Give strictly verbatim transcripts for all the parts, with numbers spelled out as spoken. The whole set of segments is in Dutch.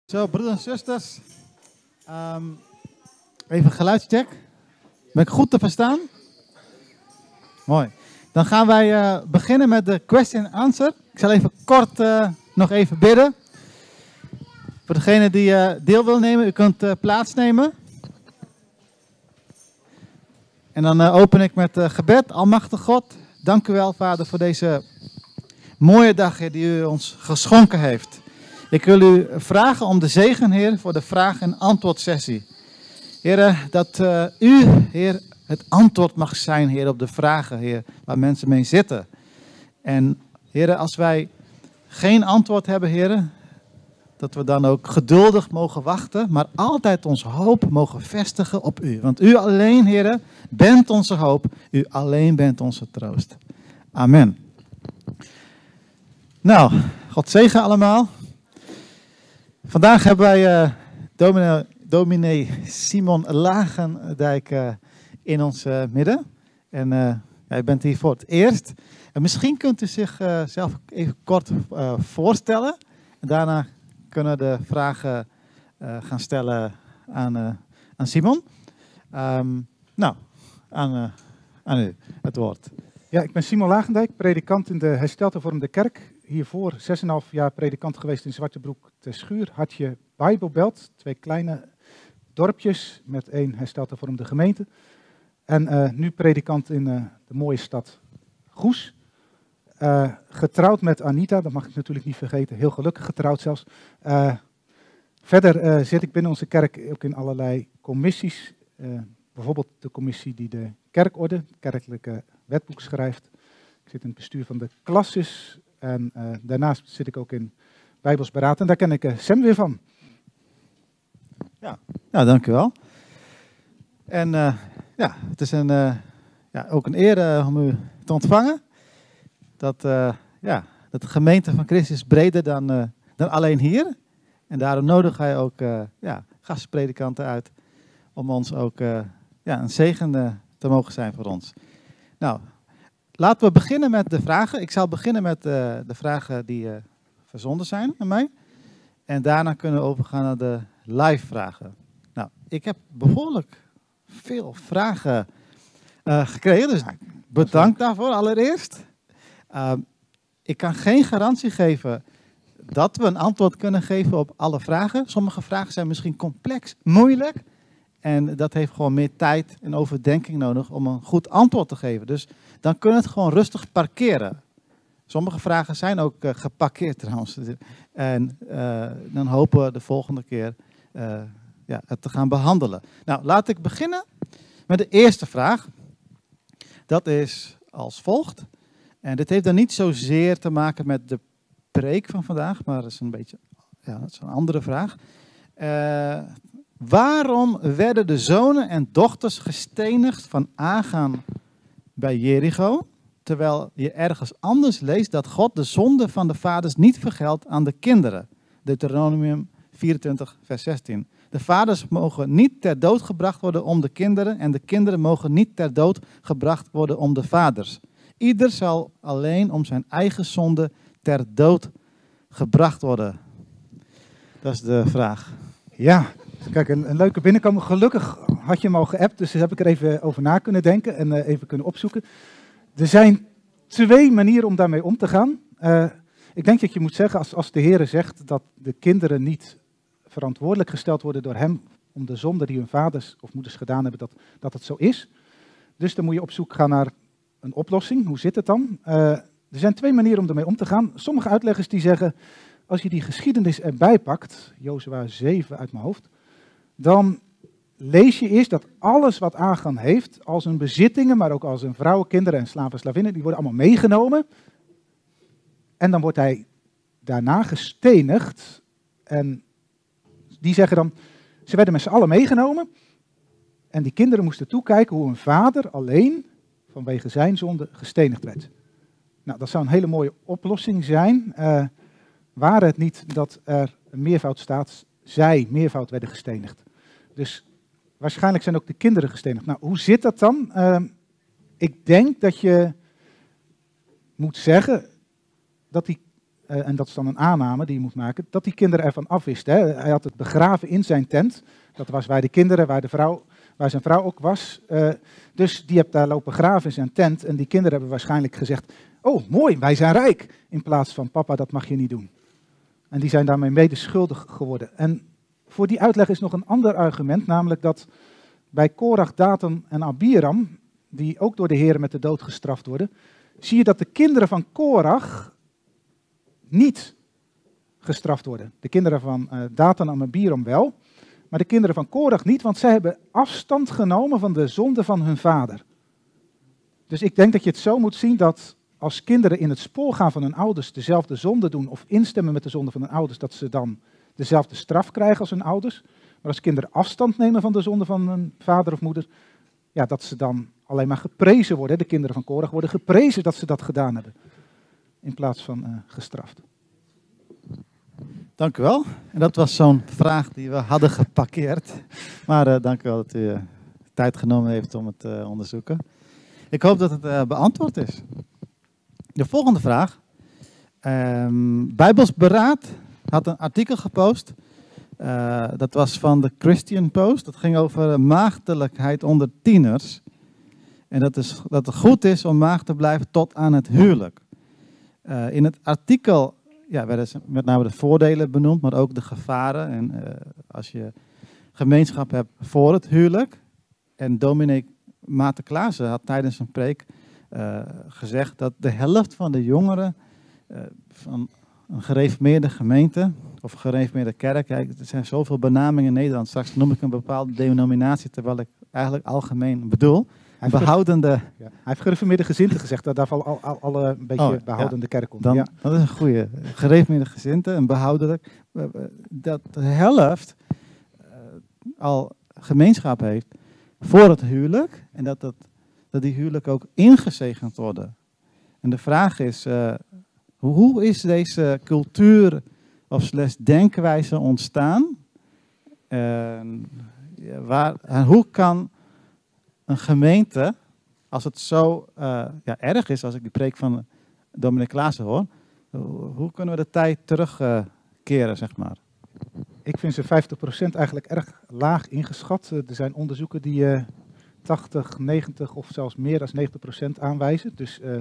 Zo, broeders en zusters. Um, even geluidscheck. Ben ik goed te verstaan? Mooi. Dan gaan wij uh, beginnen met de question and answer. Ik zal even kort uh, nog even bidden. Voor degene die uh, deel wil nemen, u kunt uh, plaatsnemen. En dan uh, open ik met uh, gebed. Almachtige God, dank u wel, Vader, voor deze mooie dag, Heer, die u ons geschonken heeft. Ik wil u vragen om de zegen, Heer, voor de vraag- en antwoordsessie. Heer, dat uh, u, Heer, het antwoord mag zijn, Heer, op de vragen, Heer, waar mensen mee zitten. En, Heer, als wij geen antwoord hebben, Heer, dat we dan ook geduldig mogen wachten, maar altijd onze hoop mogen vestigen op u. Want u alleen, Heer, bent onze hoop. U alleen bent onze troost. Amen. Nou, God zegen allemaal. Vandaag hebben wij uh, dominee, dominee Simon Lagendijk uh, in ons uh, midden. En uh, ja, u bent hier voor het eerst. En misschien kunt u zichzelf uh, even kort uh, voorstellen. En daarna kunnen we de vragen uh, gaan stellen aan, uh, aan Simon. Um, nou, aan, uh, aan u het woord. Ja, ik ben Simon Lagendijk, predikant in de Herstelhervormde Kerk. Hiervoor zes en een half jaar predikant geweest in Zwartebroek ter Schuur. Hartje Bijbelbelt, twee kleine dorpjes met één Herstelhervormde gemeente. En uh, nu predikant in uh, de mooie stad Goes. Uh, getrouwd met Anita, dat mag ik natuurlijk niet vergeten, heel gelukkig getrouwd zelfs. Uh, verder uh, zit ik binnen onze kerk ook in allerlei commissies. Uh, bijvoorbeeld de commissie die de kerkorde, het kerkelijke wetboek schrijft. Ik zit in het bestuur van de Classis. En uh, daarnaast zit ik ook in Bijbels Beraad. En daar ken ik uh, Sam weer van. Ja, ja, dank u wel. En uh, ja, het is een, uh, ja, ook een eer uh, om u te ontvangen. Dat, uh, ja, dat de gemeente van Christus is breder dan, uh, dan alleen hier. En daarom nodig hij ook uh, ja, gastpredikanten uit. Om ons ook uh, ja, een zegen uh, te mogen zijn voor ons. Nou, laten we beginnen met de vragen. Ik zal beginnen met uh, de vragen die uh, verzonden zijn aan mij. En daarna kunnen we overgaan naar de live vragen. Nou, ik heb behoorlijk veel vragen uh, gekregen, dus bedankt daarvoor allereerst. Uh, ik kan geen garantie geven dat we een antwoord kunnen geven op alle vragen. Sommige vragen zijn misschien complex, moeilijk. En dat heeft gewoon meer tijd en overdenking nodig om een goed antwoord te geven. Dus dan kunnen we het gewoon rustig parkeren. Sommige vragen zijn ook uh, geparkeerd trouwens. En uh, dan hopen we de volgende keer uh, ja, het te gaan behandelen. Nou, laat ik beginnen met de eerste vraag. Dat is als volgt. En dit heeft dan niet zozeer te maken met de preek van vandaag, maar dat is een beetje ja, dat is een andere vraag. Uh, Waarom werden de zonen en dochters gestenigd van Achan bij Jericho, terwijl je ergens anders leest dat God de zonde van de vaders niet vergeldt aan de kinderen? Deuteronomium vierentwintig, vers zestien. De vaders mogen niet ter dood gebracht worden om de kinderen en de kinderen mogen niet ter dood gebracht worden om de vaders. Ieder zal alleen om zijn eigen zonde ter dood gebracht worden. Dat is de vraag. Ja. Kijk, een, een leuke binnenkomen. Gelukkig had je hem al geappt, dus heb ik er even over na kunnen denken en uh, even kunnen opzoeken. Er zijn twee manieren om daarmee om te gaan. Uh, ik denk dat je moet zeggen, als, als de Heer zegt dat de kinderen niet verantwoordelijk gesteld worden door hem om de zonde die hun vaders of moeders gedaan hebben, dat, dat het zo is. Dus dan moet je op zoek gaan naar een oplossing. Hoe zit het dan? Uh, er zijn twee manieren om ermee om te gaan. Sommige uitleggers die zeggen, als je die geschiedenis erbij pakt, Jozua zeven uit mijn hoofd, dan lees je eerst dat alles wat Achan heeft, al zijn bezittingen, maar ook al zijn vrouwen, kinderen en slaven en slavinnen, die worden allemaal meegenomen. En dan wordt hij daarna gestenigd. En die zeggen dan, ze werden met z'n allen meegenomen. En die kinderen moesten toekijken hoe een vader alleen vanwege zijn zonde gestenigd werd. Nou, dat zou een hele mooie oplossing zijn. Uh, Waren het niet dat er een meervoud staat, zij meervoud werden gestenigd. Dus waarschijnlijk zijn ook de kinderen gestenigd. Nou, hoe zit dat dan? Uh, ik denk dat je moet zeggen dat die uh, en dat is dan een aanname die je moet maken, dat die kinderen ervan afwisten. Hè. Hij had het begraven in zijn tent. Dat was waar de kinderen, waar, de vrouw, waar zijn vrouw ook was. Uh, dus die heeft daar lopen graven in zijn tent. En die kinderen hebben waarschijnlijk gezegd, oh mooi, wij zijn rijk. In plaats van, papa, dat mag je niet doen. En die zijn daarmee mede schuldig geworden. En voor die uitleg is nog een ander argument, namelijk dat bij Korach, Datan en Abiram, die ook door de Heer met de dood gestraft worden, zie je dat de kinderen van Korach niet gestraft worden. De kinderen van uh, Datan en Abiram wel, maar de kinderen van Korach niet, want zij hebben afstand genomen van de zonde van hun vader. Dus ik denk dat je het zo moet zien dat als kinderen in het spoor gaan van hun ouders dezelfde zonde doen of instemmen met de zonde van hun ouders, dat ze dan dezelfde straf krijgen als hun ouders. Maar als kinderen afstand nemen van de zonde van hun vader of moeder, ja, dat ze dan alleen maar geprezen worden. De kinderen van Korach worden geprezen dat ze dat gedaan hebben, in plaats van uh, gestraft. Dank u wel. En dat was zo'n vraag die we hadden geparkeerd. Maar uh, dank u wel dat u uh, tijd genomen heeft om het te uh, onderzoeken. Ik hoop dat het uh, beantwoord is. De volgende vraag. Um, Bijbels Beraad had een artikel gepost. Uh, dat was van de Christian Post. Dat ging over maagdelijkheid onder tieners. En dat, is, dat het goed is om maagd te blijven tot aan het huwelijk. Uh, in het artikel ja, werden met name de voordelen benoemd, maar ook de gevaren. En uh, als je gemeenschap hebt voor het huwelijk. En dominee Maarten Klaassen had tijdens een preek uh, gezegd dat de helft van de jongeren uh, van een gereformeerde gemeente of gereformeerde kerk, ja, er zijn zoveel benamingen in Nederland, straks noem ik een bepaalde denominatie, terwijl ik eigenlijk algemeen bedoel. Hij behoudende... Ja. Hij heeft gereformeerde gezinten gezegd, dat daar al, al, al een beetje oh, behoudende ja. kerk komt. Dan, ja. Dat is een goede. Gereformeerde gezinten, een behoudelijk. Dat de helft uh, al gemeenschap heeft voor het huwelijk en dat, dat, dat die huwelijk ook ingezegend worden. En de vraag is, uh, hoe is deze cultuur of slash denkwijze ontstaan? Uh, ja, waar, en hoe kan een gemeente, als het zo uh, ja, erg is, als ik die preek van dominee Klaassen hoor, hoe kunnen we de tijd terugkeren, uh, zeg maar? Ik vind ze vijftig procent eigenlijk erg laag ingeschat. Er zijn onderzoeken die uh, tachtig, negentig of zelfs meer dan negentig procent aanwijzen. Dus uh,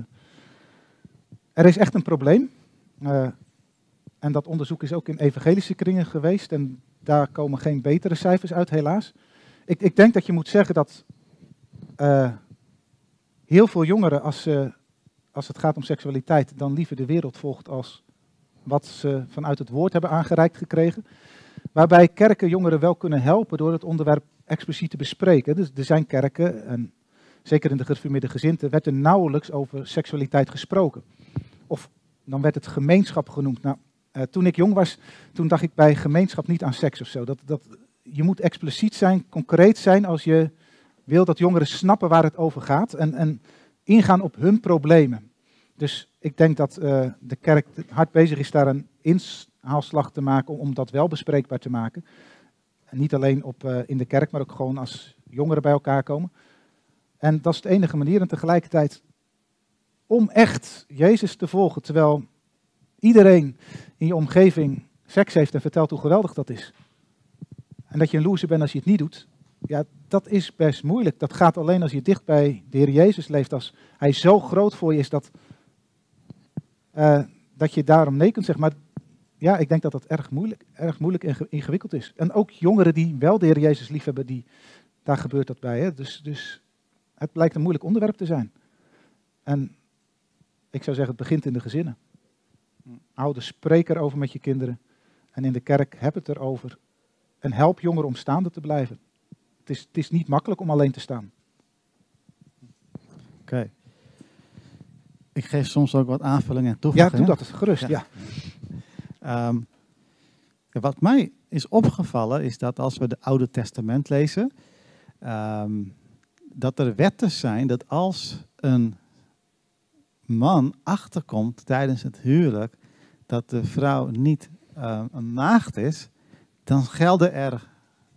er is echt een probleem. Uh, en dat onderzoek is ook in evangelische kringen geweest. En daar komen geen betere cijfers uit, helaas. Ik, ik denk dat je moet zeggen dat uh, heel veel jongeren, als, uh, als het gaat om seksualiteit, dan liever de wereld volgt als wat ze vanuit het woord hebben aangereikt gekregen. Waarbij kerken jongeren wel kunnen helpen door het onderwerp expliciet te bespreken. Dus er zijn kerken, en zeker in de gereformeerde gezinten, werd er nauwelijks over seksualiteit gesproken. Of dan werd het gemeenschap genoemd. Nou, uh, toen ik jong was, toen dacht ik bij gemeenschap niet aan seks of zo. Dat, dat, je moet expliciet zijn, concreet zijn als je wil dat jongeren snappen waar het over gaat en, en ingaan op hun problemen. Dus ik denk dat uh, de kerk hard bezig is daar een inhaalslag te maken om, om dat wel bespreekbaar te maken. En niet alleen op, uh, in de kerk, maar ook gewoon als jongeren bij elkaar komen. En dat is de enige manier en tegelijkertijd om echt Jezus te volgen, terwijl iedereen in je omgeving seks heeft en vertelt hoe geweldig dat is. En dat je een loser bent als je het niet doet. Ja, dat is best moeilijk. Dat gaat alleen als je dicht bij de Heer Jezus leeft. Als Hij zo groot voor je is dat, uh, dat je daarom nee kunt zeggen. Maar ja, ik denk dat dat erg moeilijk, erg moeilijk en ingewikkeld is. En ook jongeren die wel de Heer Jezus lief hebben, die, daar gebeurt dat bij. Hè? Dus, dus het blijkt een moeilijk onderwerp te zijn. En ik zou zeggen, het begint in de gezinnen. Ouders, spreek erover met je kinderen. En in de kerk, heb het erover. En help jongeren om staande te blijven. Het is, het is niet makkelijk om alleen te staan. Oké. Okay. Ik geef soms ook wat aanvullingen en toevoegingen. Ja, doe dat gerust, ja. ja. Um, wat mij is opgevallen is dat als we het Oude Testament lezen, um, dat er wetten zijn dat als een man achterkomt tijdens het huwelijk dat de vrouw niet uh, een maagd is, dan gelden er,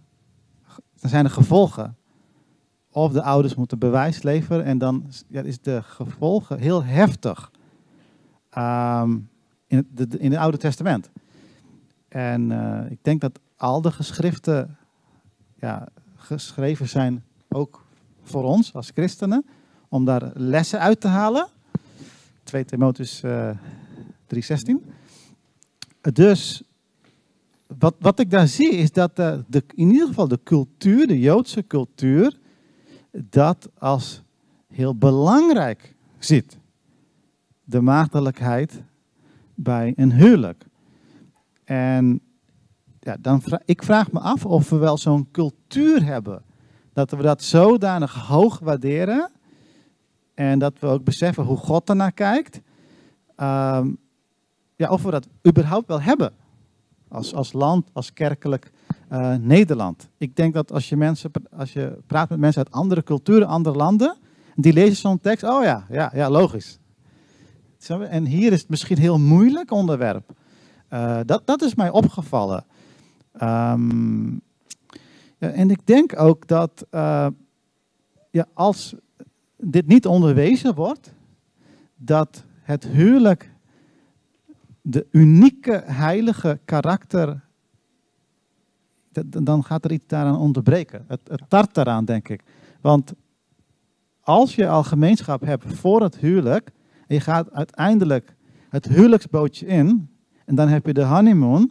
dan zijn er gevolgen. Of de ouders moeten bewijs leveren en dan ja, is de gevolgen heel heftig. Um, in het, de, in het Oude Testament. En uh, ik denk dat al de geschriften ja, geschreven zijn ook voor ons als christenen, om daar lessen uit te halen. twee Timotheus uh, drie zestien. Dus wat, wat ik daar zie is dat de, de, in ieder geval de cultuur, de Joodse cultuur, dat als heel belangrijk ziet. De maagdelijkheid bij een huwelijk. En ja, dan vra- ik vraag me af of we wel zo'n cultuur hebben. Dat we dat zodanig hoog waarderen. En dat we ook beseffen hoe God ernaar kijkt. Um, ja, of we dat überhaupt wel hebben. Als, als land, als kerkelijk uh, Nederland. Ik denk dat als je, mensen, als je praat met mensen uit andere culturen, andere landen. Die lezen zo'n tekst. Oh ja, ja, ja, logisch. En hier is het misschien een heel moeilijk onderwerp. Uh, dat, dat is mij opgevallen. Um, ja, en ik denk ook dat uh, ja, als dit niet onderwezen wordt, dat het huwelijk de unieke heilige karakter, dat, dan gaat er iets daaraan onderbreken. Het, het tart daaraan, denk ik. Want als je al gemeenschap hebt voor het huwelijk, en je gaat uiteindelijk het huwelijksbootje in, en dan heb je de honeymoon,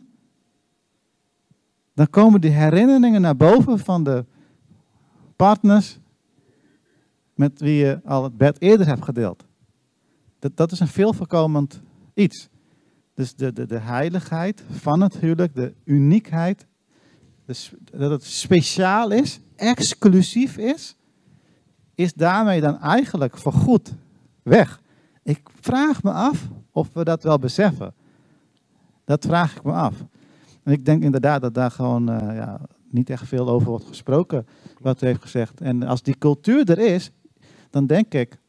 dan komen die herinneringen naar boven van de partners met wie je al het bed eerder hebt gedeeld. Dat, dat is een veel voorkomend iets. Dus de, de, de heiligheid van het huwelijk, de uniekheid, de, dat het speciaal is, exclusief is, is daarmee dan eigenlijk voorgoed weg. Ik vraag me af of we dat wel beseffen. Dat vraag ik me af. En ik denk inderdaad dat daar gewoon uh, ja, niet echt veel over wordt gesproken, wat u heeft gezegd. En als die cultuur er is, dan denk ik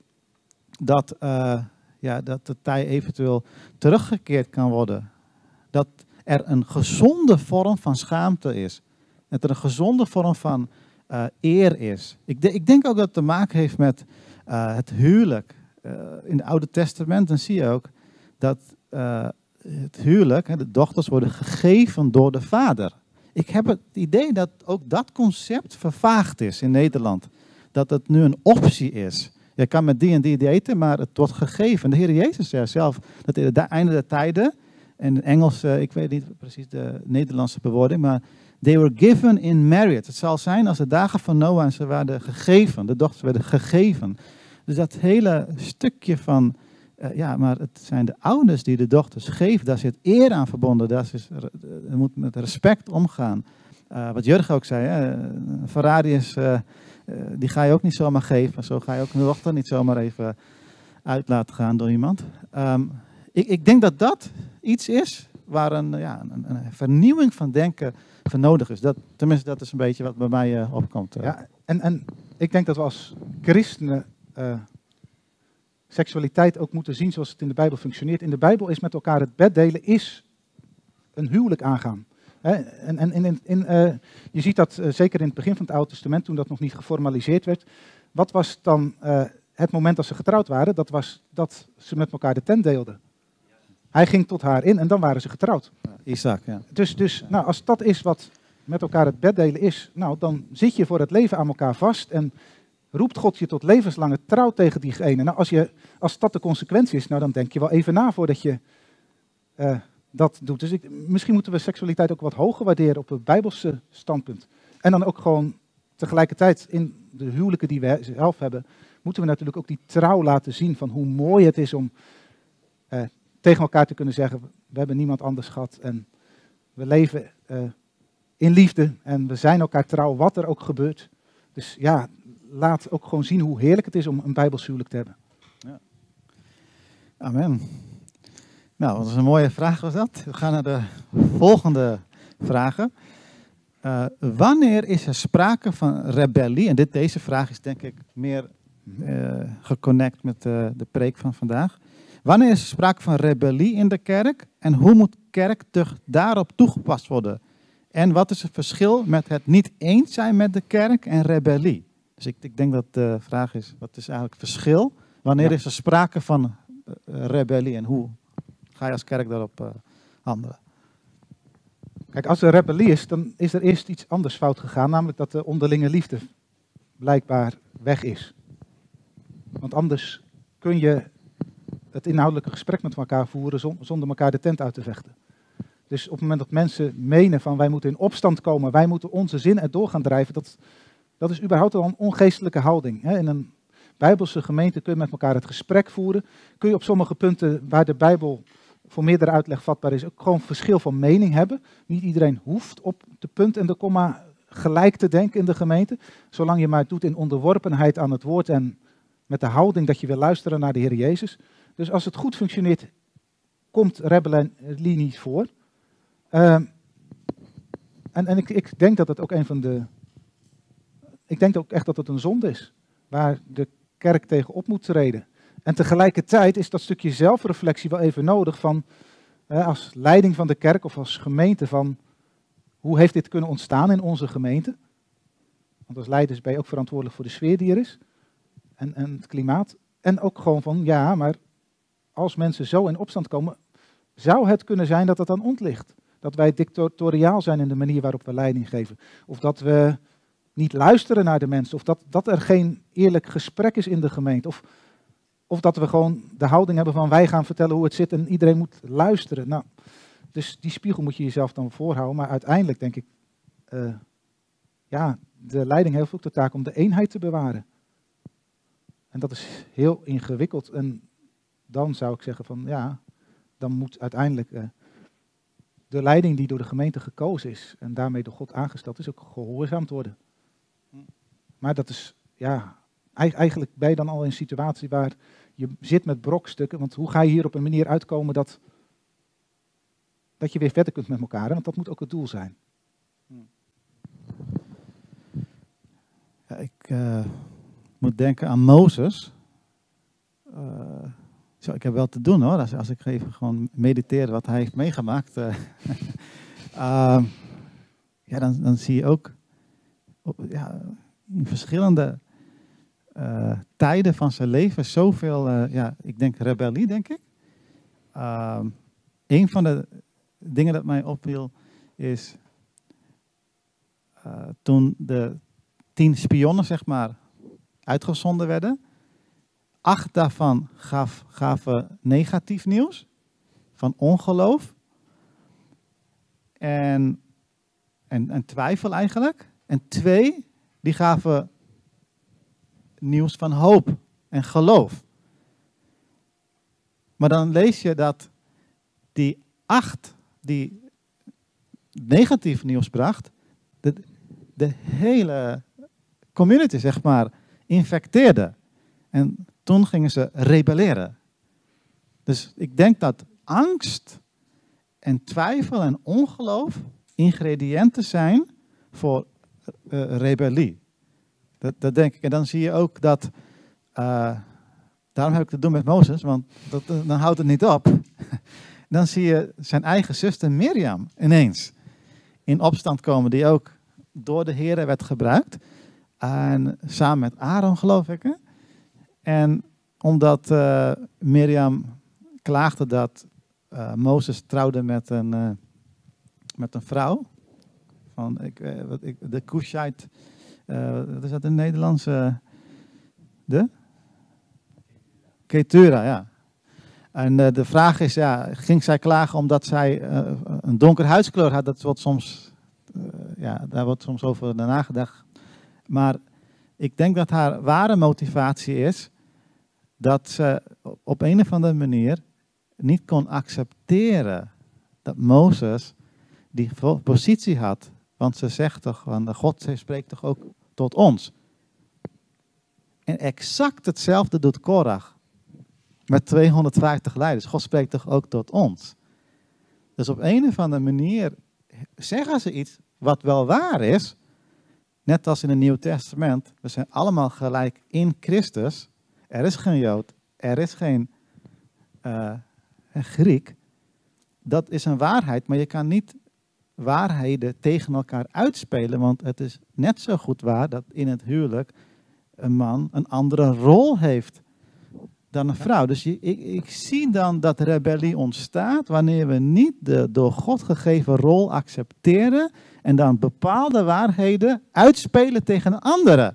dat, uh, ja, dat de tij eventueel teruggekeerd kan worden. Dat er een gezonde vorm van schaamte is. Dat er een gezonde vorm van uh, eer is. Ik, de, ik denk ook dat het te maken heeft met uh, het huwelijk. Uh, in het Oude Testament dan zie je ook dat uh, het huwelijk, hè, de dochters worden gegeven door de vader. Ik heb het idee dat ook dat concept vervaagd is in Nederland. Dat het nu een optie is. Je kan met die en die daten, maar het wordt gegeven. De Heer Jezus zei zelf dat in het einde der tijden, en in Engels, uh, ik weet niet precies de Nederlandse bewoording, maar they were given in marriage. Het zal zijn als de dagen van Noah en ze werden gegeven. De dochters werden gegeven. Dus dat hele stukje van, uh, ja, maar het zijn de ouders die de dochters geven. Daar zit eer aan verbonden. Daar is, er moet met respect omgaan. Uh, wat Jurgen ook zei, hè, een Ferrari is, uh, uh, die ga je ook niet zomaar geven. Zo ga je ook een dochter niet zomaar even uit laten gaan door iemand. Um, ik, ik denk dat dat iets is waar een, ja, een, een vernieuwing van denken voor nodig is. Dat, tenminste, dat is een beetje wat bij mij uh, opkomt. Uh. Ja, en, en ik denk dat we als christenen Uh, seksualiteit ook moeten zien zoals het in de Bijbel functioneert. In de Bijbel is met elkaar het bed delen is een huwelijk aangaan. He, en en in, in, uh, je ziet dat uh, zeker in het begin van het Oude Testament, toen dat nog niet geformaliseerd werd. Wat was dan uh, het moment dat ze getrouwd waren? Dat was dat ze met elkaar de tent deelden. Hij ging tot haar in en dan waren ze getrouwd. Ja, Isaac, ja. Dus, dus nou, als dat is wat met elkaar het bed delen is, nou, dan zit je voor het leven aan elkaar vast en roept God je tot levenslange trouw tegen diegene. Nou, als, je, als dat de consequentie is, nou, dan denk je wel even na voordat je uh, dat doet. Dus ik, misschien moeten we seksualiteit ook wat hoger waarderen op het Bijbelse standpunt. En dan ook gewoon tegelijkertijd in de huwelijken die we zelf hebben, moeten we natuurlijk ook die trouw laten zien van hoe mooi het is om uh, tegen elkaar te kunnen zeggen, we hebben niemand anders gehad en we leven uh, in liefde en we zijn elkaar trouw, wat er ook gebeurt. Dus ja, laat ook gewoon zien hoe heerlijk het is om een Bijbels huwelijk te hebben. Ja. Amen. Nou, dat is een mooie vraag was dat. We gaan naar de volgende vragen. Uh, wanneer is er sprake van rebellie? En dit, deze vraag is denk ik meer uh, geconnect met uh, de preek van vandaag. Wanneer is er sprake van rebellie in de kerk? En hoe moet kerktucht daarop toegepast worden? En wat is het verschil met het niet eens zijn met de kerk en rebellie? Dus ik, ik denk dat de vraag is, wat is eigenlijk het verschil? Wanneer ja. is er sprake van uh, rebellie en hoe ga je als kerk daarop uh, handelen? Kijk, als er rebellie is, dan is er eerst iets anders fout gegaan, namelijk dat de onderlinge liefde blijkbaar weg is. Want anders kun je het inhoudelijke gesprek met elkaar voeren zonder elkaar de tent uit te vechten. Dus op het moment dat mensen menen van wij moeten in opstand komen, wij moeten onze zin erdoor gaan drijven, dat, dat is überhaupt al een ongeestelijke houding. In een Bijbelse gemeente kun je met elkaar het gesprek voeren. Kun je op sommige punten waar de Bijbel voor meerdere uitleg vatbaar is, ook gewoon verschil van mening hebben. Niet iedereen hoeft op de punt en de komma gelijk te denken in de gemeente. Zolang je maar het doet in onderworpenheid aan het woord en met de houding dat je wil luisteren naar de Heer Jezus. Dus als het goed functioneert, komt rebellie niet voor. Uh, en en ik, ik denk dat het ook een van de... Ik denk ook echt dat het een zonde is, waar de kerk tegen op moet treden. En tegelijkertijd is dat stukje zelfreflectie wel even nodig van, uh, als leiding van de kerk of als gemeente, van hoe heeft dit kunnen ontstaan in onze gemeente? Want als leiders ben je ook verantwoordelijk voor de sfeer die er is en, en het klimaat. En ook gewoon van, ja, maar als mensen zo in opstand komen, zou het kunnen zijn dat dat aan ons ligt. Dat wij dictatoriaal zijn in de manier waarop we leiding geven. Of dat we niet luisteren naar de mensen. Of dat, dat er geen eerlijk gesprek is in de gemeente. Of, of dat we gewoon de houding hebben van wij gaan vertellen hoe het zit en iedereen moet luisteren. Nou, dus die spiegel moet je jezelf dan voorhouden. Maar uiteindelijk denk ik, uh, ja, de leiding heeft ook de taak om de eenheid te bewaren. En dat is heel ingewikkeld. En dan zou ik zeggen van ja, dan moet uiteindelijk uh, de leiding die door de gemeente gekozen is en daarmee door God aangesteld is, ook gehoorzaamd worden. Maar dat is, ja, eigenlijk ben je dan al in een situatie waar je zit met brokstukken. Want hoe ga je hier op een manier uitkomen dat, dat je weer verder kunt met elkaar? Hè? Want dat moet ook het doel zijn. Ja, ik uh, moet denken aan Mozes. Uh, zo, ik heb wel te doen hoor, als, als ik even gewoon mediteer wat hij heeft meegemaakt. Uh, uh, ja, dan, dan zie je ook op, ja, in verschillende uh, tijden van zijn leven zoveel, uh, ja, ik denk rebellie, denk ik. Uh, een van de dingen dat mij opviel is uh, toen de tien spionnen, zeg maar, uitgezonden werden. Acht daarvan gaf, gaven negatief nieuws van ongeloof en, en, en twijfel eigenlijk. En twee, die gaven nieuws van hoop en geloof. Maar dan lees je dat die acht die negatief nieuws bracht, de, de hele community, zeg maar, infecteerde. En toen gingen ze rebelleren. Dus ik denk dat angst en twijfel en ongeloof ingrediënten zijn voor uh, rebellie. Dat, dat denk ik. En dan zie je ook dat, uh, daarom heb ik het doen met Mozes, want dat, dan houdt het niet op. Dan zie je zijn eigen zuster Mirjam ineens in opstand komen, die ook door de Heer werd gebruikt. En samen met Aaron, geloof ik. Hè? En omdat uh, Mirjam klaagde dat uh, Mozes trouwde met een, uh, met een vrouw. Van, ik, uh, wat, ik, de Cushite, uh, wat is dat in het Nederlands? Uh, de? Ketura, ja. En uh, de vraag is, ja, ging zij klagen omdat zij uh, een donker huidskleur had? Dat wordt soms, uh, ja, daar wordt soms over nagedacht. Maar ik denk dat haar ware motivatie is dat ze op een of andere manier niet kon accepteren dat Mozes die positie had. Want ze zegt toch, want God spreekt toch ook tot ons. En exact hetzelfde doet Korach met tweehonderdvijftig leiders. God spreekt toch ook tot ons. Dus op een of andere manier zeggen ze iets wat wel waar is. Net als in het Nieuw Testament. We zijn allemaal gelijk in Christus. Er is geen Jood. Er is geen uh, Griek. Dat is een waarheid. Maar je kan niet waarheden tegen elkaar uitspelen. Want het is net zo goed waar dat in het huwelijk een man een andere rol heeft dan een vrouw. Dus je, ik, ik zie dan dat rebellie ontstaat wanneer we niet de door God gegeven rol accepteren en dan bepaalde waarheden uitspelen tegen anderen.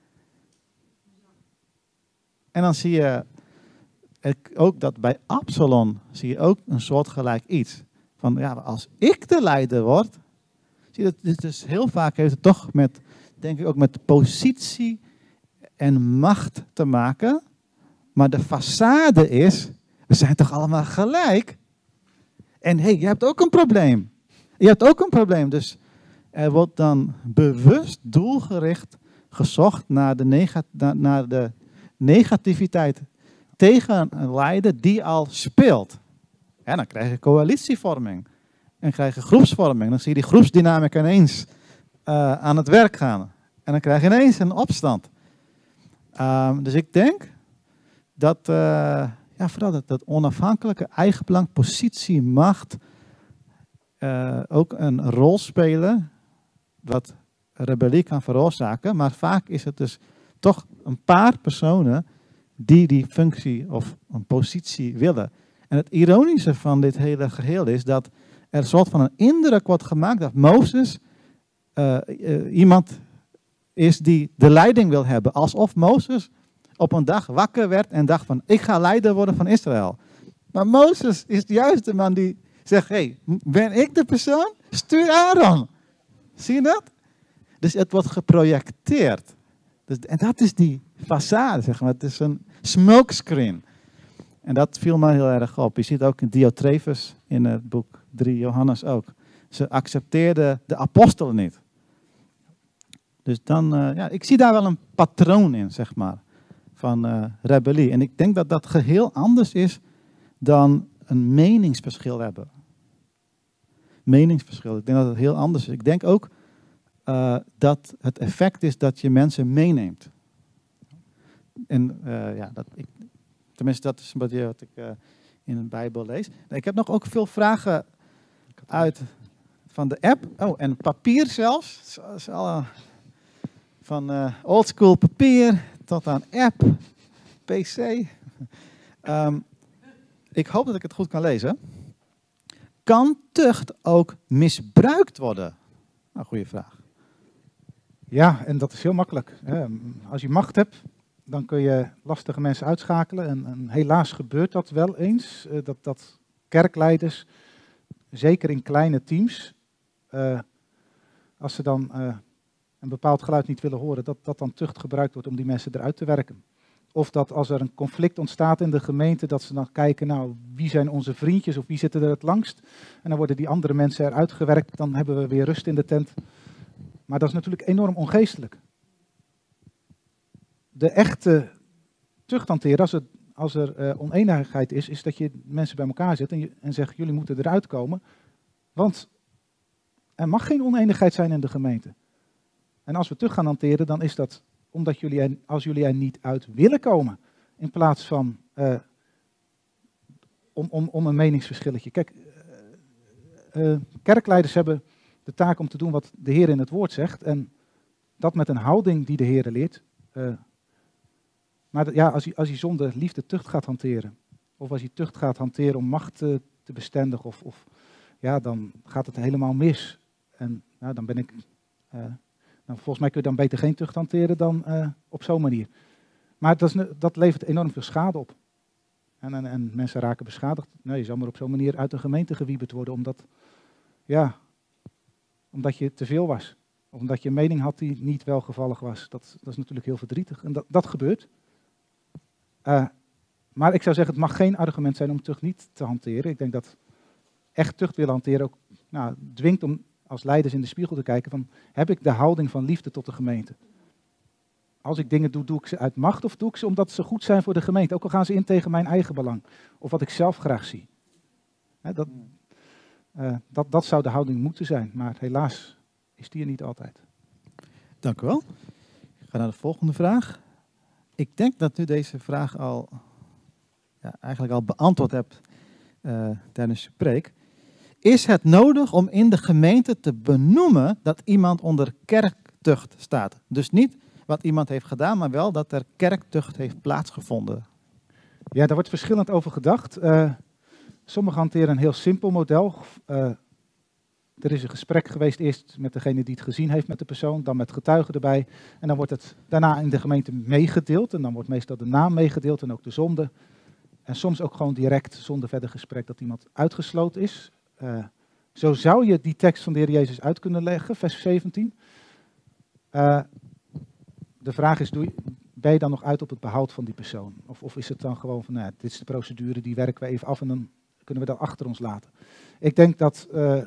En dan zie je ook dat bij Absalom zie je ook een soortgelijk iets. Van ja, als ik de leider word, zie je dat dus heel vaak heeft het toch met, denk ik ook met positie en macht te maken. Maar de façade is, we zijn toch allemaal gelijk? En hé, hey, je hebt ook een probleem. Je hebt ook een probleem. Dus er wordt dan bewust, doelgericht gezocht naar de, nega naar de negativiteit tegen een leider die al speelt. En dan krijg je coalitievorming. En krijg je groepsvorming. Dan zie je die groepsdynamica ineens uh, aan het werk gaan. En dan krijg je ineens een opstand. Um, dus ik denk dat uh, ja, vooral dat, dat onafhankelijke eigenbelang, positie, macht uh, ook een rol spelen wat rebellie kan veroorzaken. Maar vaak is het dus toch een paar personen die die functie of een positie willen. En het ironische van dit hele geheel is dat er een soort van een indruk wordt gemaakt dat Mozes uh, uh, iemand is die de leiding wil hebben. Alsof Mozes op een dag wakker werd en dacht van, ik ga leider worden van Israël. Maar Mozes is juist de man die zegt, hé, hey, ben ik de persoon? Stuur Aaron. Zie je dat? Dus het wordt geprojecteerd. Dus, en dat is die façade, zeg maar. Het is een smokescreen. En dat viel mij heel erg op. Je ziet ook in Diotrephes in het boek drie Johannes ook. Ze accepteerden de apostelen niet. Dus dan, uh, ja, ik zie daar wel een patroon in, zeg maar, van uh, rebellie. En ik denk dat dat geheel anders is dan een meningsverschil hebben. Meningsverschil, ik denk dat het heel anders is. Ik denk ook uh, dat het effect is dat je mensen meeneemt. En uh, ja, dat, ik, tenminste dat is wat, je, wat ik uh, in de Bijbel lees. Ik heb nog ook veel vragen uit van de app. Oh, en papier zelfs. Van uh, oldschool papier tot aan app, P C. Um, ik hoop dat ik het goed kan lezen. Kan tucht ook misbruikt worden? Nou, goede vraag. Ja, en dat is heel makkelijk. Als je macht hebt, dan kun je lastige mensen uitschakelen. En, en helaas gebeurt dat wel eens. Dat, dat kerkleiders, zeker in kleine teams, uh, als ze dan uh, een bepaald geluid niet willen horen, dat, dat dan tucht gebruikt wordt om die mensen eruit te werken. Of dat als er een conflict ontstaat in de gemeente, dat ze dan kijken, nou, wie zijn onze vriendjes of wie zitten er het langst? En dan worden die andere mensen eruit gewerkt, dan hebben we weer rust in de tent. Maar dat is natuurlijk enorm ongeestelijk. De echte tucht hanteren, als, het, als er uh, oneenigheid is, is dat je mensen bij elkaar zet en, je, en zegt, jullie moeten eruit komen. Want er mag geen oneenigheid zijn in de gemeente. En als we tucht gaan hanteren, dan is dat omdat jullie er, als jullie er niet uit willen komen, in plaats van uh, om, om, om een meningsverschilletje. Kijk, uh, uh, kerkleiders hebben de taak om te doen wat de Heer in het woord zegt. En dat met een houding die de Heer leert. Uh, maar dat, ja, als hij, als hij zonder liefde tucht gaat hanteren, of als hij tucht gaat hanteren om macht uh, te bestendigen, of, of, ja, dan gaat het helemaal mis. En nou, dan ben ik... Uh, Nou, volgens mij kun je dan beter geen tucht hanteren dan uh, op zo'n manier. Maar dat, is, dat levert enorm veel schade op. En, en, en mensen raken beschadigd. Nee, je zou maar op zo'n manier uit de gemeente gewieberd worden. Omdat, ja, omdat je te veel was. Of omdat je een mening had die niet welgevallig was. Dat, dat is natuurlijk heel verdrietig. En dat, dat gebeurt. Uh, maar ik zou zeggen, het mag geen argument zijn om tucht niet te hanteren. Ik denk dat echt tucht willen hanteren ook nou, dwingt om als leiders in de spiegel te kijken van, heb ik de houding van liefde tot de gemeente? Als ik dingen doe, doe ik ze uit macht of doe ik ze omdat ze goed zijn voor de gemeente? Ook al gaan ze in tegen mijn eigen belang. Of wat ik zelf graag zie. He, dat, uh, dat, dat zou de houding moeten zijn. Maar helaas is die er niet altijd. Dank u wel. Ik ga naar de volgende vraag. Ik denk dat u deze vraag al, ja, eigenlijk al beantwoord hebt uh, tijdens uw preek. Is het nodig om in de gemeente te benoemen dat iemand onder kerktucht staat? Dus niet wat iemand heeft gedaan, maar wel dat er kerktucht heeft plaatsgevonden. Ja, daar wordt verschillend over gedacht. Uh, sommigen hanteren een heel simpel model. Uh, er is een gesprek geweest eerst met degene die het gezien heeft met de persoon, dan met getuigen erbij. En dan wordt het daarna in de gemeente meegedeeld. En dan wordt meestal de naam meegedeeld en ook de zonde. En soms ook gewoon direct, zonder verder gesprek, dat iemand uitgesloten is. Uh, zo zou je die tekst van de Heer Jezus uit kunnen leggen, vers zeventien. Uh, de vraag is, doe je, ben je dan nog uit op het behoud van die persoon? Of, of is het dan gewoon van, nou ja, dit is de procedure, die werken we even af en dan kunnen we dat achter ons laten. Ik denk dat uh,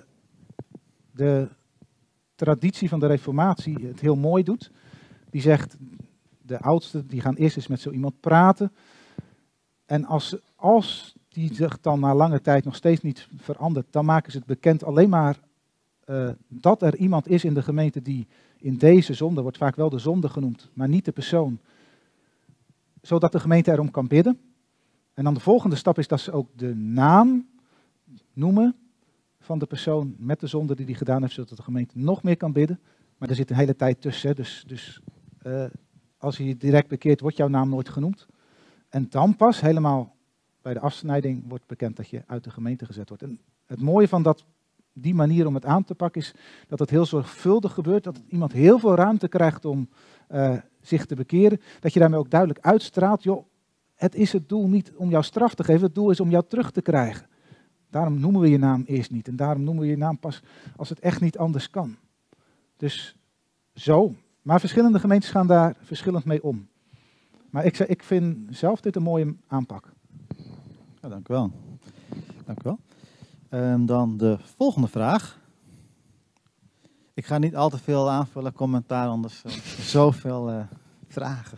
de traditie van de Reformatie het heel mooi doet. Die zegt, de oudsten die gaan eerst eens met zo iemand praten. En als, als die zich dan na lange tijd nog steeds niet verandert, dan maken ze het bekend alleen maar uh, dat er iemand is in de gemeente die in deze zonde, wordt vaak wel de zonde genoemd, maar niet de persoon. Zodat de gemeente erom kan bidden. En dan de volgende stap is dat ze ook de naam noemen van de persoon met de zonde die hij gedaan heeft, zodat de gemeente nog meer kan bidden. Maar er zit een hele tijd tussen, hè? dus, dus uh, als je je direct bekeert, wordt jouw naam nooit genoemd. En dan pas, helemaal bij de afsnijding, wordt bekend dat je uit de gemeente gezet wordt. En het mooie van dat, die manier om het aan te pakken is dat het heel zorgvuldig gebeurt, dat iemand heel veel ruimte krijgt om uh, zich te bekeren. Dat je daarmee ook duidelijk uitstraalt, joh, het is het doel niet om jou straf te geven, het doel is om jou terug te krijgen. Daarom noemen we je naam eerst niet en daarom noemen we je naam pas als het echt niet anders kan. Dus zo, maar verschillende gemeentes gaan daar verschillend mee om. Maar ik, ik vind zelf dit een mooie aanpak. Ja, dank u wel. Dank u wel. En dan de volgende vraag. Ik ga niet al te veel aanvullen, commentaar, anders uh, zoveel uh, vragen.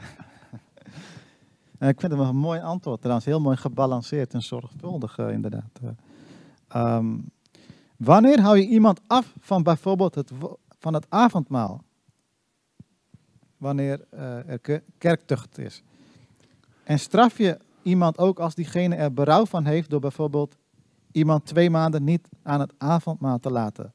En ik vind het een mooi antwoord, trouwens heel mooi gebalanceerd en zorgvuldig uh, inderdaad. Uh, um, wanneer hou je iemand af van bijvoorbeeld het, van het avondmaal? Wanneer uh, er kerktucht is. En straf je iemand ook als diegene er berouw van heeft door bijvoorbeeld iemand twee maanden niet aan het avondmaal te laten?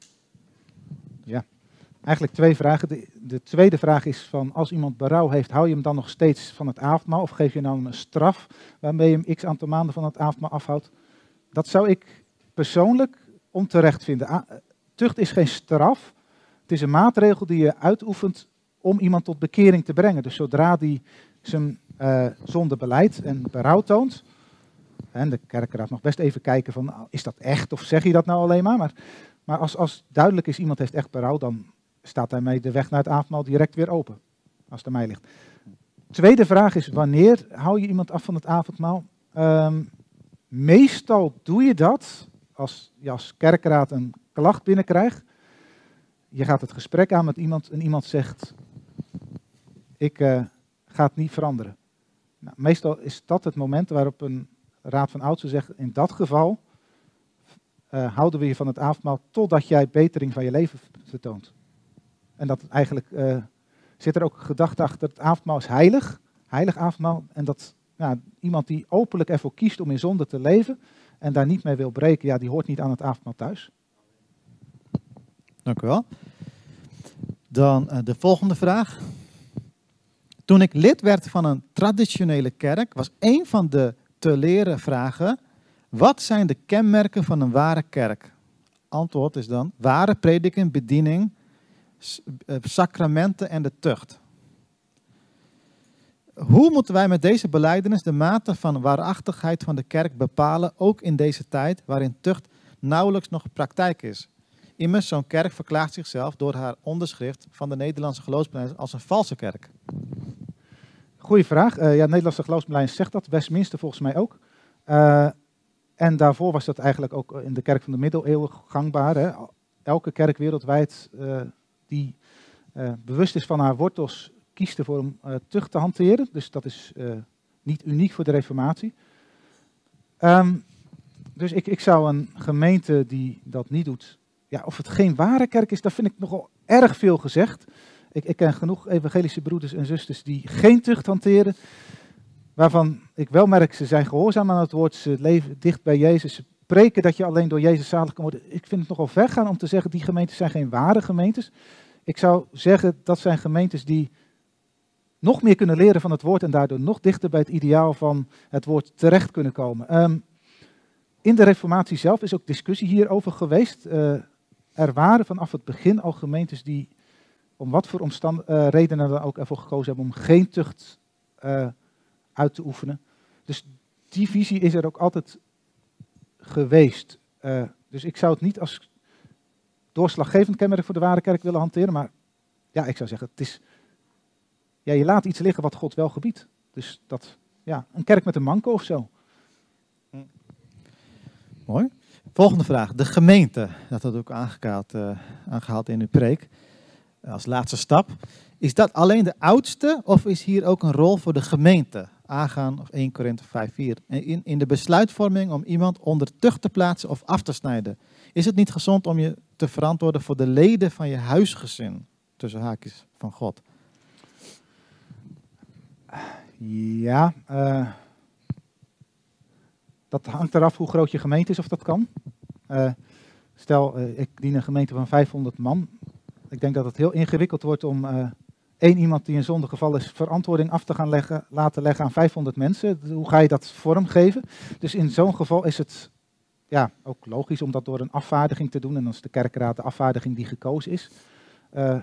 Ja, eigenlijk twee vragen. De, de tweede vraag is van als iemand berouw heeft, hou je hem dan nog steeds van het avondmaal? Of geef je nou een straf waarmee je hem x aantal maanden van het avondmaal afhoudt? Dat zou ik persoonlijk onterecht vinden. Tucht is geen straf. Het is een maatregel die je uitoefent om iemand tot bekering te brengen. Dus zodra die zijn uh, zonde beleidt en berouw toont. En de kerkraad mag best even kijken van, is dat echt of zeg je dat nou alleen maar? Maar, maar als, als duidelijk is, iemand heeft echt berouw, dan staat daarmee de weg naar het avondmaal direct weer open. Als het aan mij ligt. Tweede vraag is, wanneer hou je iemand af van het avondmaal? Um, meestal doe je dat als je als kerkraad een klacht binnenkrijgt. Je gaat het gesprek aan met iemand en iemand zegt, ik uh, ga het niet veranderen. Nou, meestal is dat het moment waarop een raad van oudsten zegt, in dat geval uh, houden we je van het avondmaal totdat jij betering van je leven vertoont. En dat eigenlijk uh, zit er ook een gedachte achter, het avondmaal is heilig, heilig avondmaal. En dat ja, iemand die openlijk ervoor kiest om in zonde te leven en daar niet mee wil breken, ja, die hoort niet aan het avondmaal thuis. Dank u wel. Dan uh, de volgende vraag. Toen ik lid werd van een traditionele kerk, was een van de te leren vragen, wat zijn de kenmerken van een ware kerk? Antwoord is dan, ware prediking, bediening, sacramenten en de tucht. Hoe moeten wij met deze belijdenis de mate van waarachtigheid van de kerk bepalen, ook in deze tijd waarin tucht nauwelijks nog praktijk is? Immers, zo'n kerk verklaart zichzelf door haar onderschrift van de Nederlandse geloofsbelijdenis als een valse kerk. Goeie vraag. Uh, ja, het Nederlandse geloofsbelijdenis zegt dat, Westminster volgens mij ook. Uh, en daarvoor was dat eigenlijk ook in de kerk van de middeleeuwen gangbaar. Hè? Elke kerk wereldwijd uh, die uh, bewust is van haar wortels, kiest ervoor om uh, tucht te hanteren. Dus dat is uh, niet uniek voor de Reformatie. Um, dus ik, ik zou een gemeente die dat niet doet, ja, of het geen ware kerk is, daar vind ik nogal erg veel gezegd. Ik, ik ken genoeg evangelische broeders en zusters die geen tucht hanteren, waarvan ik wel merk, ze zijn gehoorzaam aan het woord, ze leven dicht bij Jezus, ze preken dat je alleen door Jezus zalig kan worden. Ik vind het nogal ver gaan om te zeggen, die gemeentes zijn geen ware gemeentes. Ik zou zeggen, dat zijn gemeentes die nog meer kunnen leren van het woord en daardoor nog dichter bij het ideaal van het woord terecht kunnen komen. Um, in de Reformatie zelf is ook discussie hierover geweest. Uh, er waren vanaf het begin al gemeentes die om wat voor omstand, uh, redenen dan ook ervoor gekozen hebben om geen tucht uh, uit te oefenen. Dus die visie is er ook altijd geweest. Uh, dus ik zou het niet als doorslaggevend kenmerk voor de ware kerk willen hanteren, maar ja, ik zou zeggen, het is, ja, je laat iets liggen wat God wel gebiedt. Dus dat, ja, een kerk met een manko of zo. Mooi. Volgende vraag. De gemeente, dat had ook aangehaald, uh, aangehaald in uw preek, als laatste stap. Is dat alleen de oudste of is hier ook een rol voor de gemeente? Aangaan of Eerste Korinthe vijf vier. In, in de besluitvorming om iemand onder tucht te plaatsen of af te snijden. Is het niet gezond om je te verantwoorden voor de leden van je huisgezin? Tussen haakjes van God. Ja, uh, dat hangt eraf hoe groot je gemeente is of dat kan. Uh, stel, uh, ik dien een gemeente van vijfhonderd man. Ik denk dat het heel ingewikkeld wordt om uh, één iemand die in zonde geval is verantwoording af te gaan leggen, laten leggen aan vijfhonderd mensen. Hoe ga je dat vormgeven? Dus in zo'n geval is het ja, ook logisch om dat door een afvaardiging te doen. En dan is de kerkraad de afvaardiging die gekozen is. Uh,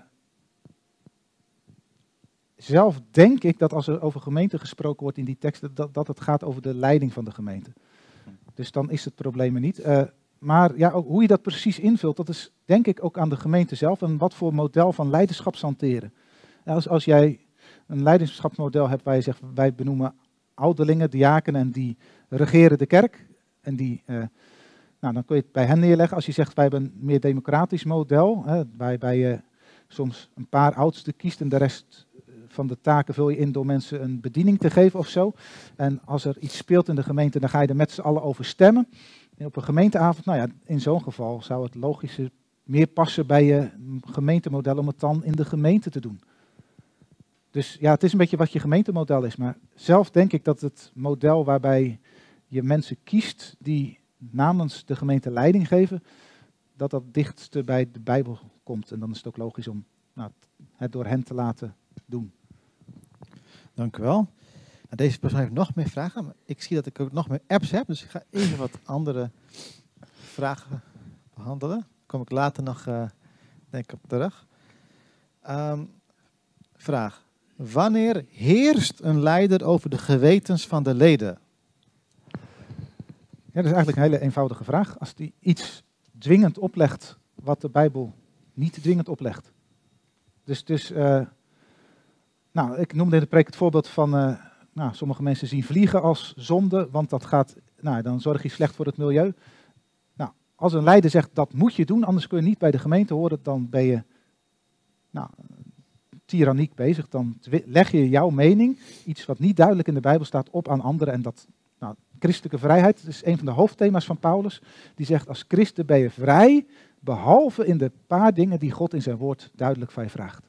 zelf denk ik dat als er over gemeente gesproken wordt in die teksten, dat, dat het gaat over de leiding van de gemeente. Dus dan is het probleem er niet. Uh, maar ja, ook hoe je dat precies invult, dat is denk ik ook aan de gemeente zelf en wat voor model van leiderschap ze hanteren. Als, als jij een leiderschapsmodel hebt waar je zegt, wij benoemen ouderlingen, diakenen en die regeren de kerk. En die, uh, nou, dan kun je het bij hen neerleggen. Als je zegt, wij hebben een meer democratisch model, hè, waarbij je soms een paar oudsten kiest en de rest van de taken vul je in door mensen een bediening te geven of zo. En als er iets speelt in de gemeente, dan ga je er met z'n allen over stemmen. En op een gemeenteavond, nou ja, in zo'n geval zou het logische meer passen bij je gemeentemodel om het dan in de gemeente te doen. Dus ja, het is een beetje wat je gemeentemodel is. Maar zelf denk ik dat het model waarbij je mensen kiest die namens de gemeente leiding geven, dat dat dichtst bij de Bijbel komt. En dan is het ook logisch om nou, het door hen te laten doen. Dank u wel. Deze persoon heeft nog meer vragen. Maar ik zie dat ik ook nog meer apps heb. Dus ik ga even wat andere vragen behandelen. Daar kom ik later nog uh, denk ik op terug. Um, vraag. Wanneer heerst een leider over de gewetens van de leden? Ja, dat is eigenlijk een hele eenvoudige vraag. Als die iets dwingend oplegt wat de Bijbel niet dwingend oplegt. Dus, dus uh, nou, ik noemde in de preek het voorbeeld van, uh, nou, sommige mensen zien vliegen als zonde, want dat gaat, nou, dan zorg je slecht voor het milieu. Nou, als een leider zegt, dat moet je doen, anders kun je niet bij de gemeente horen, dan ben je, nou, tyranniek bezig. Dan leg je jouw mening, iets wat niet duidelijk in de Bijbel staat, op aan anderen. En dat, nou, christelijke vrijheid is een van de hoofdthema's van Paulus. Die zegt, als christen ben je vrij, behalve in de paar dingen die God in zijn woord duidelijk van je vraagt.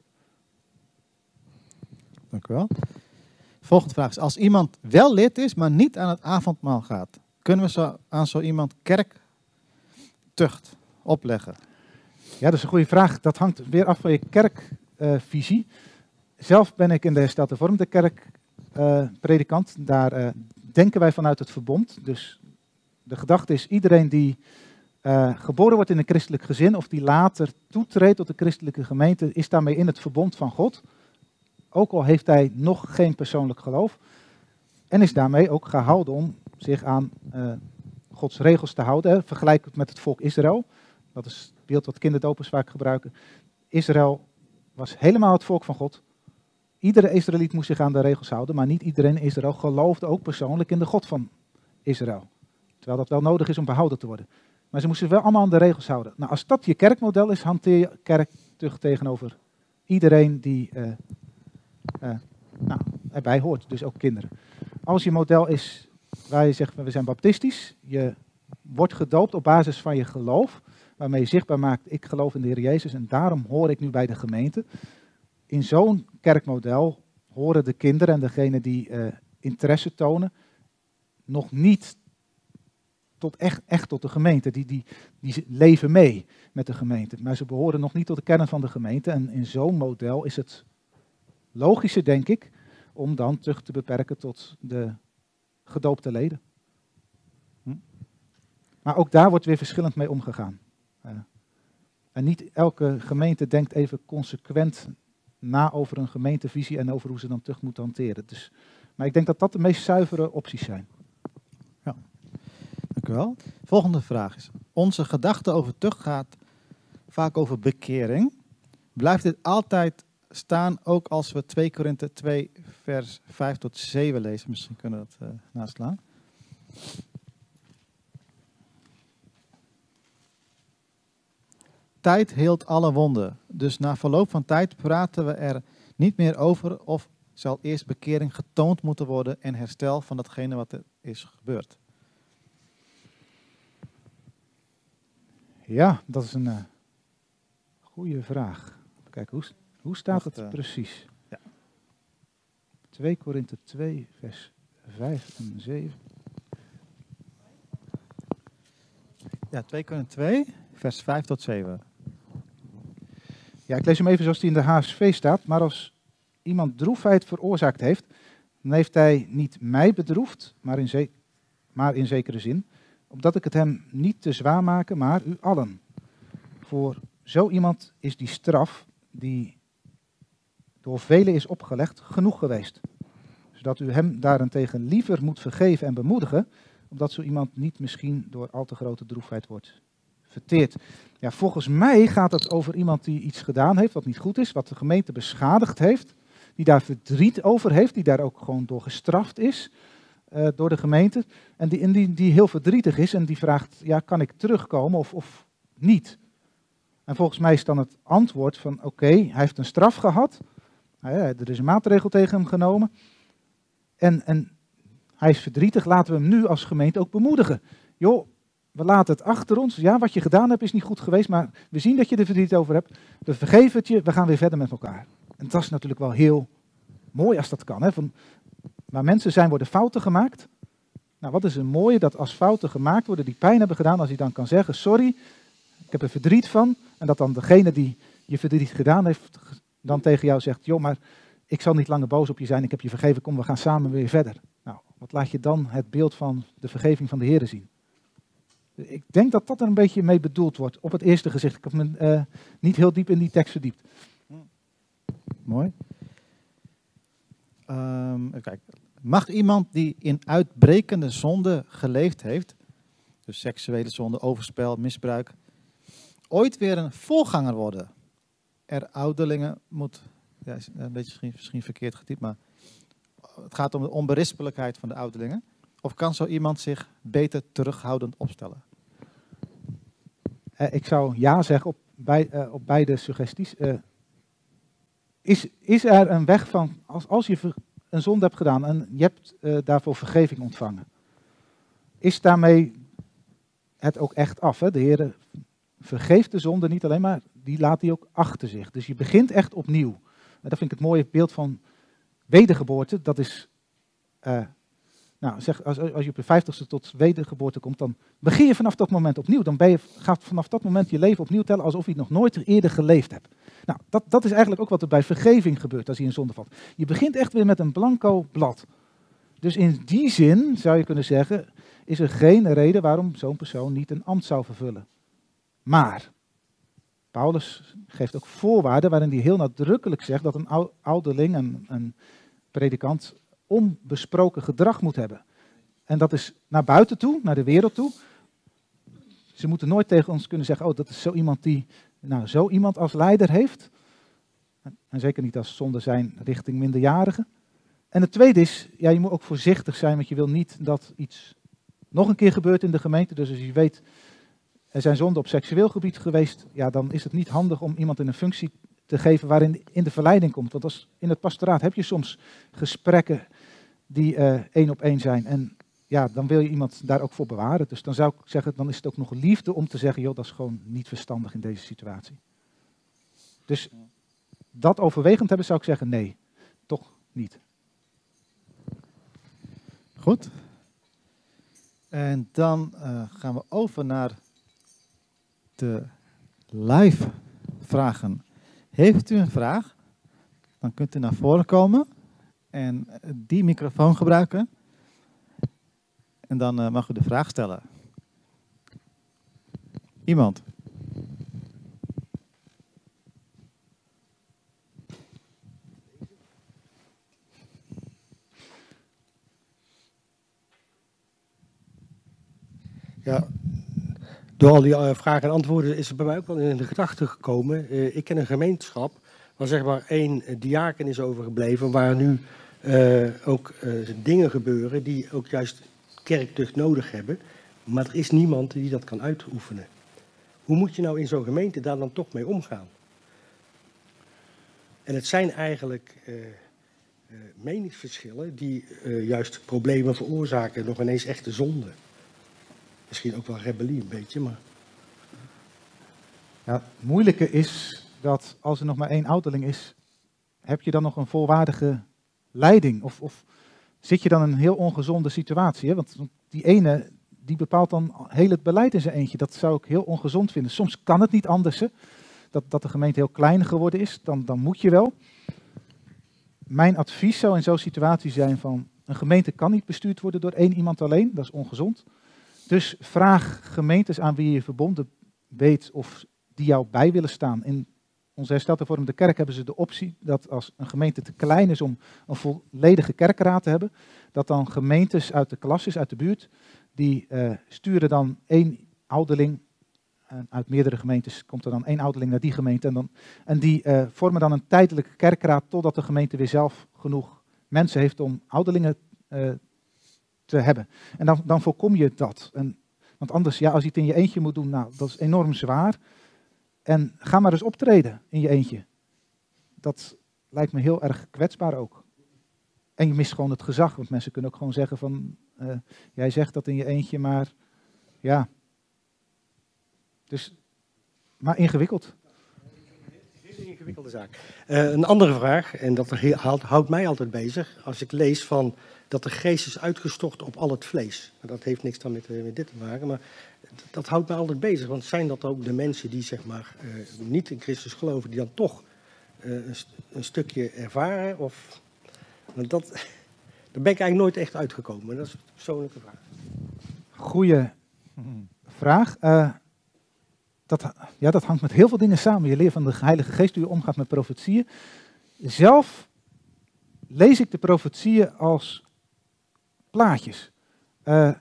Dank u wel. Volgende vraag is, als iemand wel lid is, maar niet aan het avondmaal gaat, kunnen we zo aan zo iemand kerktucht opleggen? Ja, dat is een goede vraag. Dat hangt weer af van je kerkvisie. Uh, Zelf ben ik in de Hersteld Hervormde Kerk uh, predikant. Daar uh, denken wij vanuit het verbond. Dus de gedachte is, iedereen die uh, geboren wordt in een christelijk gezin of die later toetreedt tot de christelijke gemeente, is daarmee in het verbond van God. Ook al heeft hij nog geen persoonlijk geloof. En is daarmee ook gehouden om zich aan uh, Gods regels te houden. Vergelijk het met het volk Israël. Dat is het beeld wat kinderdopers vaak gebruiken. Israël was helemaal het volk van God. Iedere Israëliet moest zich aan de regels houden, maar niet iedereen in Israël geloofde ook persoonlijk in de God van Israël. Terwijl dat wel nodig is om behouden te worden. Maar ze moesten wel allemaal aan de regels houden. Nou, als dat je kerkmodel is, hanteer je kerktucht tegenover iedereen die uh, uh, nou, erbij hoort, dus ook kinderen. Als je model is waar je zegt, we zijn baptistisch, je wordt gedoopt op basis van je geloof, waarmee je zichtbaar maakt, ik geloof in de Heer Jezus en daarom hoor ik nu bij de gemeente. In zo'n kerkmodel horen de kinderen en degenen die uh, interesse tonen nog niet tot echt, echt tot de gemeente. Die, die, die leven mee met de gemeente, maar ze behoren nog niet tot de kern van de gemeente. En in zo'n model is het logische, denk ik, om dan tucht te beperken tot de gedoopte leden. Hm? Maar ook daar wordt weer verschillend mee omgegaan. Uh, en niet elke gemeente denkt even consequent na over een gemeentevisie en over hoe ze dan tucht moeten hanteren. Dus, maar ik denk dat dat de meest zuivere opties zijn. Ja, dank u wel. Volgende vraag is, onze gedachte over tucht gaat vaak over bekering. Blijft dit altijd staan, ook als we twee Korinthe twee vers vijf tot zeven lezen? Misschien kunnen we dat uh, naslaan. Tijd heelt alle wonden. Dus na verloop van tijd praten we er niet meer over of zal eerst bekering getoond moeten worden en herstel van datgene wat er is gebeurd. Ja, dat is een uh, goede vraag. Kijk, hoe, hoe staat Wacht, het uh, precies? Ja. twee Korinthe twee vers vijf en zeven. Ja, twee Korinthe twee vers vijf tot zeven. Ja, ik lees hem even zoals die in de H S V staat. Maar als iemand droefheid veroorzaakt heeft, dan heeft hij niet mij bedroefd, maar in, ze- maar in zekere zin, opdat ik het hem niet te zwaar maak, maar u allen. Voor zo iemand is die straf, die door velen is opgelegd, genoeg geweest. Zodat u hem daarentegen liever moet vergeven en bemoedigen, opdat zo iemand niet misschien door al te grote droefheid wordt verteerd. Ja, volgens mij gaat het over iemand die iets gedaan heeft wat niet goed is, wat de gemeente beschadigd heeft, die daar verdriet over heeft, die daar ook gewoon door gestraft is uh, door de gemeente. En die, en die, die heel verdrietig is en die vraagt, ja, kan ik terugkomen of, of niet? En volgens mij is dan het antwoord van, oké, okay, hij heeft een straf gehad, nou ja, er is een maatregel tegen hem genomen en, en hij is verdrietig, laten we hem nu als gemeente ook bemoedigen. Joh, we laten het achter ons. Ja, wat je gedaan hebt is niet goed geweest, maar we zien dat je er verdriet over hebt. We vergeven het je, we gaan weer verder met elkaar. En dat is natuurlijk wel heel mooi als dat kan. Hè? Van, waar mensen zijn, worden fouten gemaakt. Nou, wat is er mooie dat als fouten gemaakt worden die pijn hebben gedaan, als hij dan kan zeggen, sorry, ik heb er verdriet van. En dat dan degene die je verdriet gedaan heeft, dan tegen jou zegt, joh, maar ik zal niet langer boos op je zijn, ik heb je vergeven, kom, we gaan samen weer verder. Nou, wat laat je dan het beeld van de vergeving van de Heer zien? Ik denk dat dat er een beetje mee bedoeld wordt op het eerste gezicht. Ik heb me uh, niet heel diep in die tekst verdiept. Mooi. Um, even kijken. Mag iemand die in uitbrekende zonde geleefd heeft, dus seksuele zonde, overspel, misbruik, ooit weer een voorganger worden? Er ouderlingen moet, ja, is een beetje misschien, misschien verkeerd getypt, maar het gaat om de onberispelijkheid van de ouderlingen. Of kan zo iemand zich beter terughoudend opstellen? Uh, ik zou ja zeggen op, bij, uh, op beide suggesties. Uh, is, is er een weg van, als, als je ver, een zonde hebt gedaan en je hebt uh, daarvoor vergeving ontvangen, is daarmee het ook echt af? Hè? De Heer vergeeft de zonde niet alleen, maar die laat die ook achter zich. Dus je begint echt opnieuw. Uh, dat vind ik het mooie beeld van wedergeboorte. Dat is... Uh, Nou, zeg, als, als je op je vijftigste tot wedergeboorte komt, dan begin je vanaf dat moment opnieuw. Dan ben je, gaat vanaf dat moment je leven opnieuw tellen alsof je het nog nooit eerder geleefd hebt. Nou, dat, dat is eigenlijk ook wat er bij vergeving gebeurt als je in zonde valt. Je begint echt weer met een blanco blad. Dus in die zin, zou je kunnen zeggen, is er geen reden waarom zo'n persoon niet een ambt zou vervullen. Maar Paulus geeft ook voorwaarden waarin hij heel nadrukkelijk zegt dat een ouderling, een, een predikant, onbesproken gedrag moet hebben. En dat is naar buiten toe, naar de wereld toe. Ze moeten nooit tegen ons kunnen zeggen, oh, dat is zo iemand die nou, zo iemand als leider heeft. En zeker niet als zonde zijn richting minderjarigen. En het tweede is, ja, je moet ook voorzichtig zijn, want je wil niet dat iets nog een keer gebeurt in de gemeente. Dus als je weet, er zijn zonden op seksueel gebied geweest, ja, dan is het niet handig om iemand in een functie te geven waarin in de verleiding komt. Want als in het pastoraat heb je soms gesprekken die uh, één op één zijn. En ja, dan wil je iemand daar ook voor bewaren. Dus dan zou ik zeggen, dan is het ook nog liefde om te zeggen, joh, dat is gewoon niet verstandig in deze situatie. Dus dat overwegend hebben, zou ik zeggen, nee, toch niet. Goed. En dan uh, gaan we over naar de live vragen. Heeft u een vraag? Dan kunt u naar voren komen. En die microfoon gebruiken. En dan uh, mag u de vraag stellen. Iemand? Ja, door al die uh, vragen en antwoorden is er bij mij ook wel in de gedachte gekomen. Uh, ik ken een gemeenschap waar zeg maar één diaken is overgebleven, waar nu uh, ook uh, dingen gebeuren die ook juist kerktucht nodig hebben. Maar er is niemand die dat kan uitoefenen. Hoe moet je nou in zo'n gemeente daar dan toch mee omgaan? En het zijn eigenlijk uh, uh, meningsverschillen die uh, juist problemen veroorzaken, nog ineens echte zonde. Misschien ook wel rebellie een beetje, maar... Ja, het moeilijke is dat als er nog maar één ouderling is, heb je dan nog een volwaardige leiding? Of, of zit je dan in een heel ongezonde situatie? Hè? Want die ene, die bepaalt dan heel het beleid in zijn eentje. Dat zou ik heel ongezond vinden. Soms kan het niet anders, hè? Dat, dat de gemeente heel klein geworden is, dan, dan moet je wel. Mijn advies zou in zo'n situatie zijn van, een gemeente kan niet bestuurd worden door één iemand alleen, dat is ongezond. Dus vraag gemeentes aan wie je verbonden weet of die jou bij willen staan. In onze Hersteld Hervormde Kerk hebben ze de optie dat als een gemeente te klein is om een volledige kerkraad te hebben, dat dan gemeentes uit de klasses, uit de buurt, die uh, sturen dan één ouderling, uh, uit meerdere gemeentes komt er dan één ouderling naar die gemeente, en, dan, en die uh, vormen dan een tijdelijke kerkraad totdat de gemeente weer zelf genoeg mensen heeft om ouderlingen uh, te hebben. En dan, dan voorkom je dat. En, want anders, ja, als je het in je eentje moet doen, nou, dat is enorm zwaar. En ga maar eens optreden in je eentje. Dat lijkt me heel erg kwetsbaar ook. En je mist gewoon het gezag, want mensen kunnen ook gewoon zeggen van, uh, jij zegt dat in je eentje, maar ja. Dus, maar ingewikkeld. Een ingewikkelde zaak. Uh, een andere vraag, en dat houdt, houdt mij altijd bezig, als ik lees van dat de geest is uitgestort op al het vlees. Dat heeft niks dan met, uh, met dit te maken, maar dat, dat houdt mij altijd bezig. Want zijn dat ook de mensen die zeg maar uh, niet in Christus geloven, die dan toch uh, een, een stukje ervaren? Of, want dat, daar ben ik eigenlijk nooit echt uitgekomen. Dat is een persoonlijke vraag. Goeie vraag. Uh, dat, ja, dat hangt met heel veel dingen samen. Je leert van de Heilige Geest hoe je omgaat met profetieën. Zelf lees ik de profetieën als plaatjes. Uh,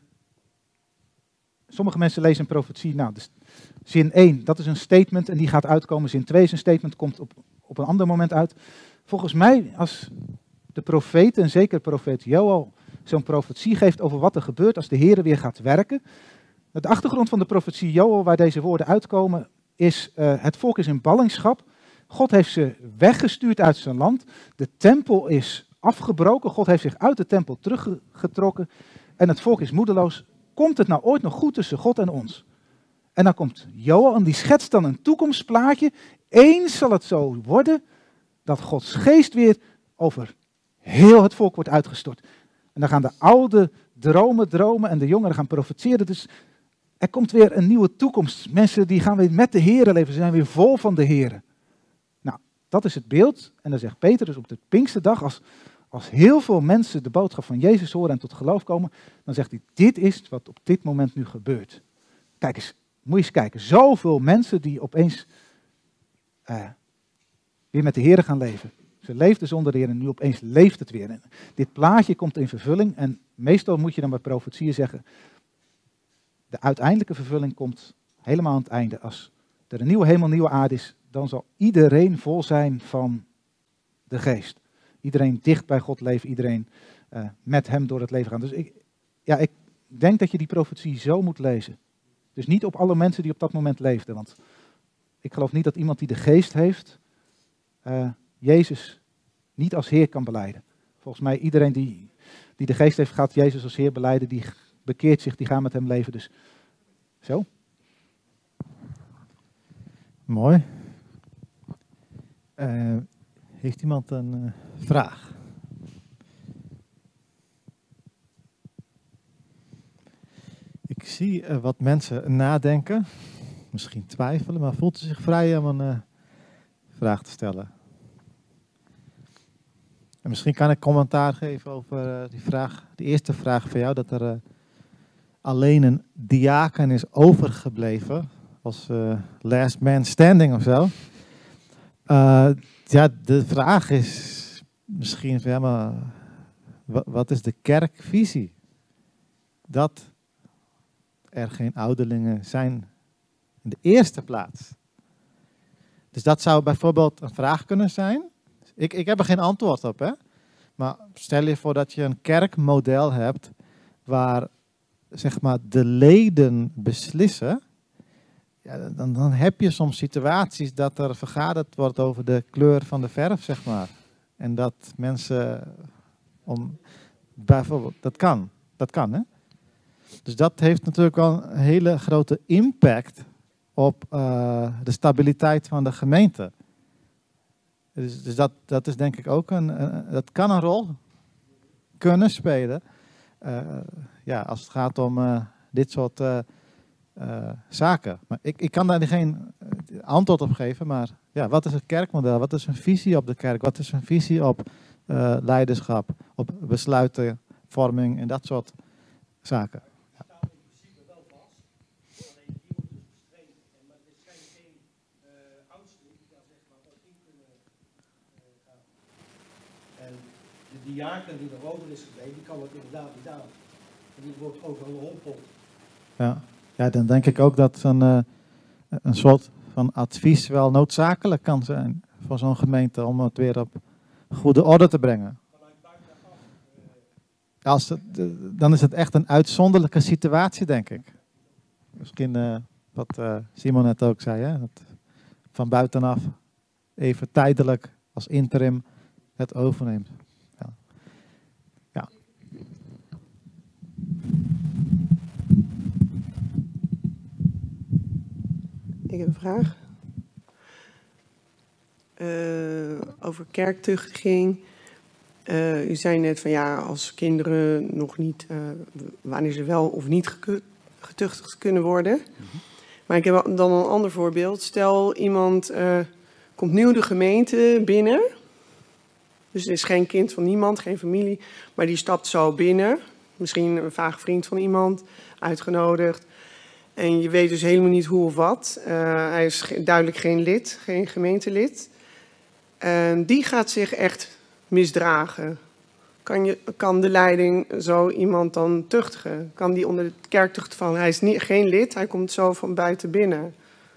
sommige mensen lezen een profetie, nou, dus zin één, dat is een statement en die gaat uitkomen. Zin twee is een statement, komt op, op een ander moment uit. Volgens mij, als de profeet, en zeker profeet Joël, zo'n profetie geeft over wat er gebeurt als de Heer weer gaat werken. De achtergrond van de profetie Joël, waar deze woorden uitkomen, is uh, het volk is in ballingschap. God heeft ze weggestuurd uit zijn land. De tempel is afgebroken. God heeft zich uit de tempel teruggetrokken. En het volk is moedeloos. Komt het nou ooit nog goed tussen God en ons? En dan komt Joël en die schetst dan een toekomstplaatje. Eens zal het zo worden dat Gods geest weer over heel het volk wordt uitgestort. En dan gaan de oude dromen dromen en de jongeren gaan profeteren. Dus er komt weer een nieuwe toekomst. Mensen die gaan weer met de Here leven. Ze zijn weer vol van de Here. Nou, dat is het beeld. En dan zegt Petrus op de Pinksterdag, als, als heel veel mensen de boodschap van Jezus horen en tot geloof komen, dan zegt hij, dit is wat op dit moment nu gebeurt. Kijk eens, moet je eens kijken. Zoveel mensen die opeens uh, weer met de Here gaan leven. Ze leefden zonder de Heer en nu opeens leeft het weer. En dit plaatje komt in vervulling en meestal moet je dan bij profetieën zeggen, de uiteindelijke vervulling komt helemaal aan het einde. Als er een nieuwe hemel, een nieuwe aarde is, dan zal iedereen vol zijn van de geest. Iedereen dicht bij God leven, iedereen uh, met hem door het leven gaan. Dus ik, ja, ik denk dat je die profetie zo moet lezen. Dus niet op alle mensen die op dat moment leefden. Want ik geloof niet dat iemand die de geest heeft, uh, Jezus niet als Heer kan belijden. Volgens mij iedereen die, die de geest heeft, gaat Jezus als Heer belijden, die bekeert zich, die gaat met hem leven. Dus zo. Mooi. Uh, heeft iemand een uh, vraag? Ik zie uh, wat mensen nadenken, misschien twijfelen, maar voelt u zich vrij om een uh, vraag te stellen? En misschien kan ik commentaar geven over uh, die vraag, die eerste vraag van jou, dat er uh, alleen een diaken is overgebleven, als uh, last man standing of zo. Uh, ja, de vraag is misschien van, ja, maar wat, wat is de kerkvisie? Dat er geen ouderlingen zijn in de eerste plaats. Dus dat zou bijvoorbeeld een vraag kunnen zijn. Ik, ik heb er geen antwoord op, hè? Maar stel je voor dat je een kerkmodel hebt waar, zeg maar, de leden beslissen. Ja, dan, dan heb je soms situaties dat er vergaderd wordt over de kleur van de verf, zeg maar. En dat mensen om bijvoorbeeld, dat kan, dat kan, hè? Dus dat heeft natuurlijk wel een hele grote impact op uh, de stabiliteit van de gemeente. Dus, dus dat, dat is denk ik ook een, een, dat kan een rol kunnen spelen. Uh, ja, als het gaat om uh, dit soort uh, uh, zaken. Maar ik, ik kan daar geen antwoord op geven, maar ja, wat is het kerkmodel? Wat is een visie op de kerk? Wat is een visie op uh, leiderschap, op besluitenvorming en dat soort zaken? De diaken die erover is gebleven, die kan het inderdaad niet aan. En die wordt overal geholpen. Ja. Ja, dan denk ik ook dat een, uh, een soort van advies wel noodzakelijk kan zijn voor zo'n gemeente om het weer op goede orde te brengen. Als het, dan is het echt een uitzonderlijke situatie, denk ik. Misschien uh, wat uh, Simon net ook zei, hè? Dat van buitenaf even tijdelijk als interim het overneemt. Ja. Ja. Ik heb een vraag. Uh, over kerktuchtiging. Uh, u zei net van ja, als kinderen nog niet, uh, wanneer ze wel of niet getuchtigd kunnen worden. Mm-hmm. Maar ik heb dan een ander voorbeeld. Stel iemand uh, komt nieuw de gemeente binnen. Dus er is geen kind van niemand, geen familie. Maar die stapt zo binnen. Misschien een vage vriend van iemand, uitgenodigd. En je weet dus helemaal niet hoe of wat. Uh, hij is ge- duidelijk geen lid, geen gemeentelid. En die gaat zich echt misdragen. Kan, je, kan de leiding zo iemand dan tuchtigen? Kan die onder de kerktucht vallen? Hij is niet, geen lid, hij komt zo van buiten binnen.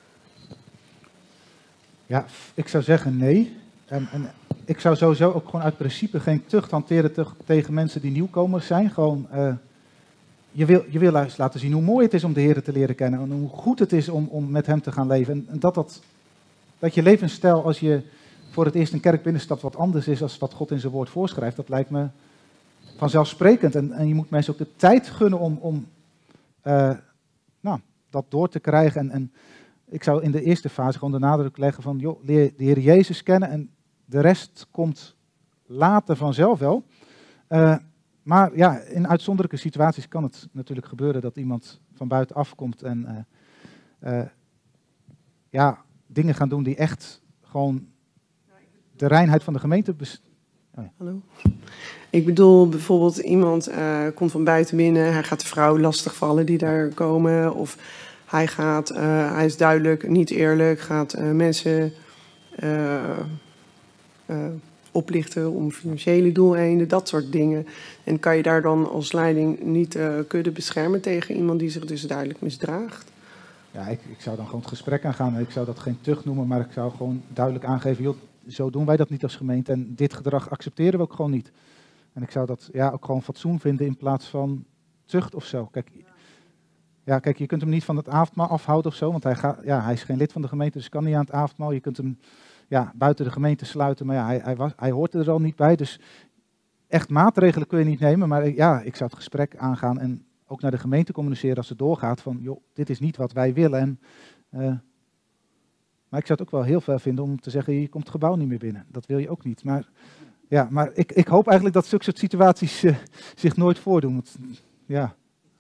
Ja, ik zou zeggen nee. En, en ik zou sowieso ook gewoon uit principe geen tucht hanteren te, tegen mensen die nieuwkomers zijn. Gewoon, uh, je wil, je wil laten zien hoe mooi het is om de Heer te leren kennen. En hoe goed het is om, om met hem te gaan leven. En, en dat, dat, dat je levensstijl als je voor het eerst een kerk binnenstapt wat anders is dan wat God in zijn woord voorschrijft. Dat lijkt me vanzelfsprekend. En, en je moet mensen ook de tijd gunnen om, om uh, nou, dat door te krijgen. En, en ik zou in de eerste fase gewoon de nadruk leggen van, joh, leer de Heer Jezus kennen en de rest komt later vanzelf wel. Uh, maar ja, in uitzonderlijke situaties kan het natuurlijk gebeuren dat iemand van buitenaf komt en uh, uh, ja, dingen gaan doen die echt gewoon de reinheid van de gemeente... Bes- oh ja. Hallo. Ik bedoel bijvoorbeeld iemand uh, komt van buiten binnen, hij gaat de vrouw lastigvallen die daar komen, of hij gaat, uh, hij is duidelijk niet eerlijk, gaat uh, mensen uh, uh, oplichten om financiële doeleinden, dat soort dingen. En kan je daar dan als leiding niet uh, kunnen beschermen tegen iemand die zich dus duidelijk misdraagt? Ja, ik, ik zou dan gewoon het gesprek aangaan. Ik zou dat geen tucht noemen, maar ik zou gewoon duidelijk aangeven, joh, zo doen wij dat niet als gemeente en dit gedrag accepteren we ook gewoon niet. En ik zou dat ja, ook gewoon fatsoen vinden in plaats van tucht of zo. Kijk, ja, kijk, je kunt hem niet van het avondmaal afhouden of zo, want hij, gaat, ja, hij is geen lid van de gemeente, dus kan niet aan het avondmaal. Je kunt hem ja, buiten de gemeente sluiten, maar ja, hij, hij, was, hij hoort er al niet bij. Dus echt maatregelen kun je niet nemen, maar ja, ik zou het gesprek aangaan en ook naar de gemeente communiceren als het doorgaat van, joh, dit is niet wat wij willen. En, uh, maar ik zou het ook wel heel ver vinden om te zeggen, je komt het gebouw niet meer binnen. Dat wil je ook niet. Maar, ja, maar ik, ik hoop eigenlijk dat zulke soort situaties uh, zich nooit voordoen. Want, ja.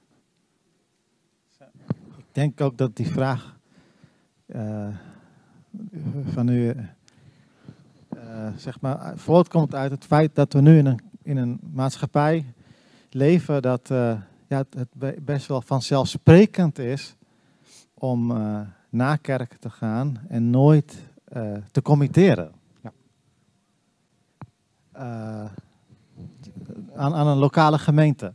Ik denk ook dat die vraag uh, van u uh, uh, zeg maar, voortkomt uit het feit dat we nu in een, in een maatschappij leven dat uh, ja, het best wel vanzelfsprekend is om uh, naar kerk te gaan en nooit uh, te committeren. Ja. Uh, aan, aan een lokale gemeente.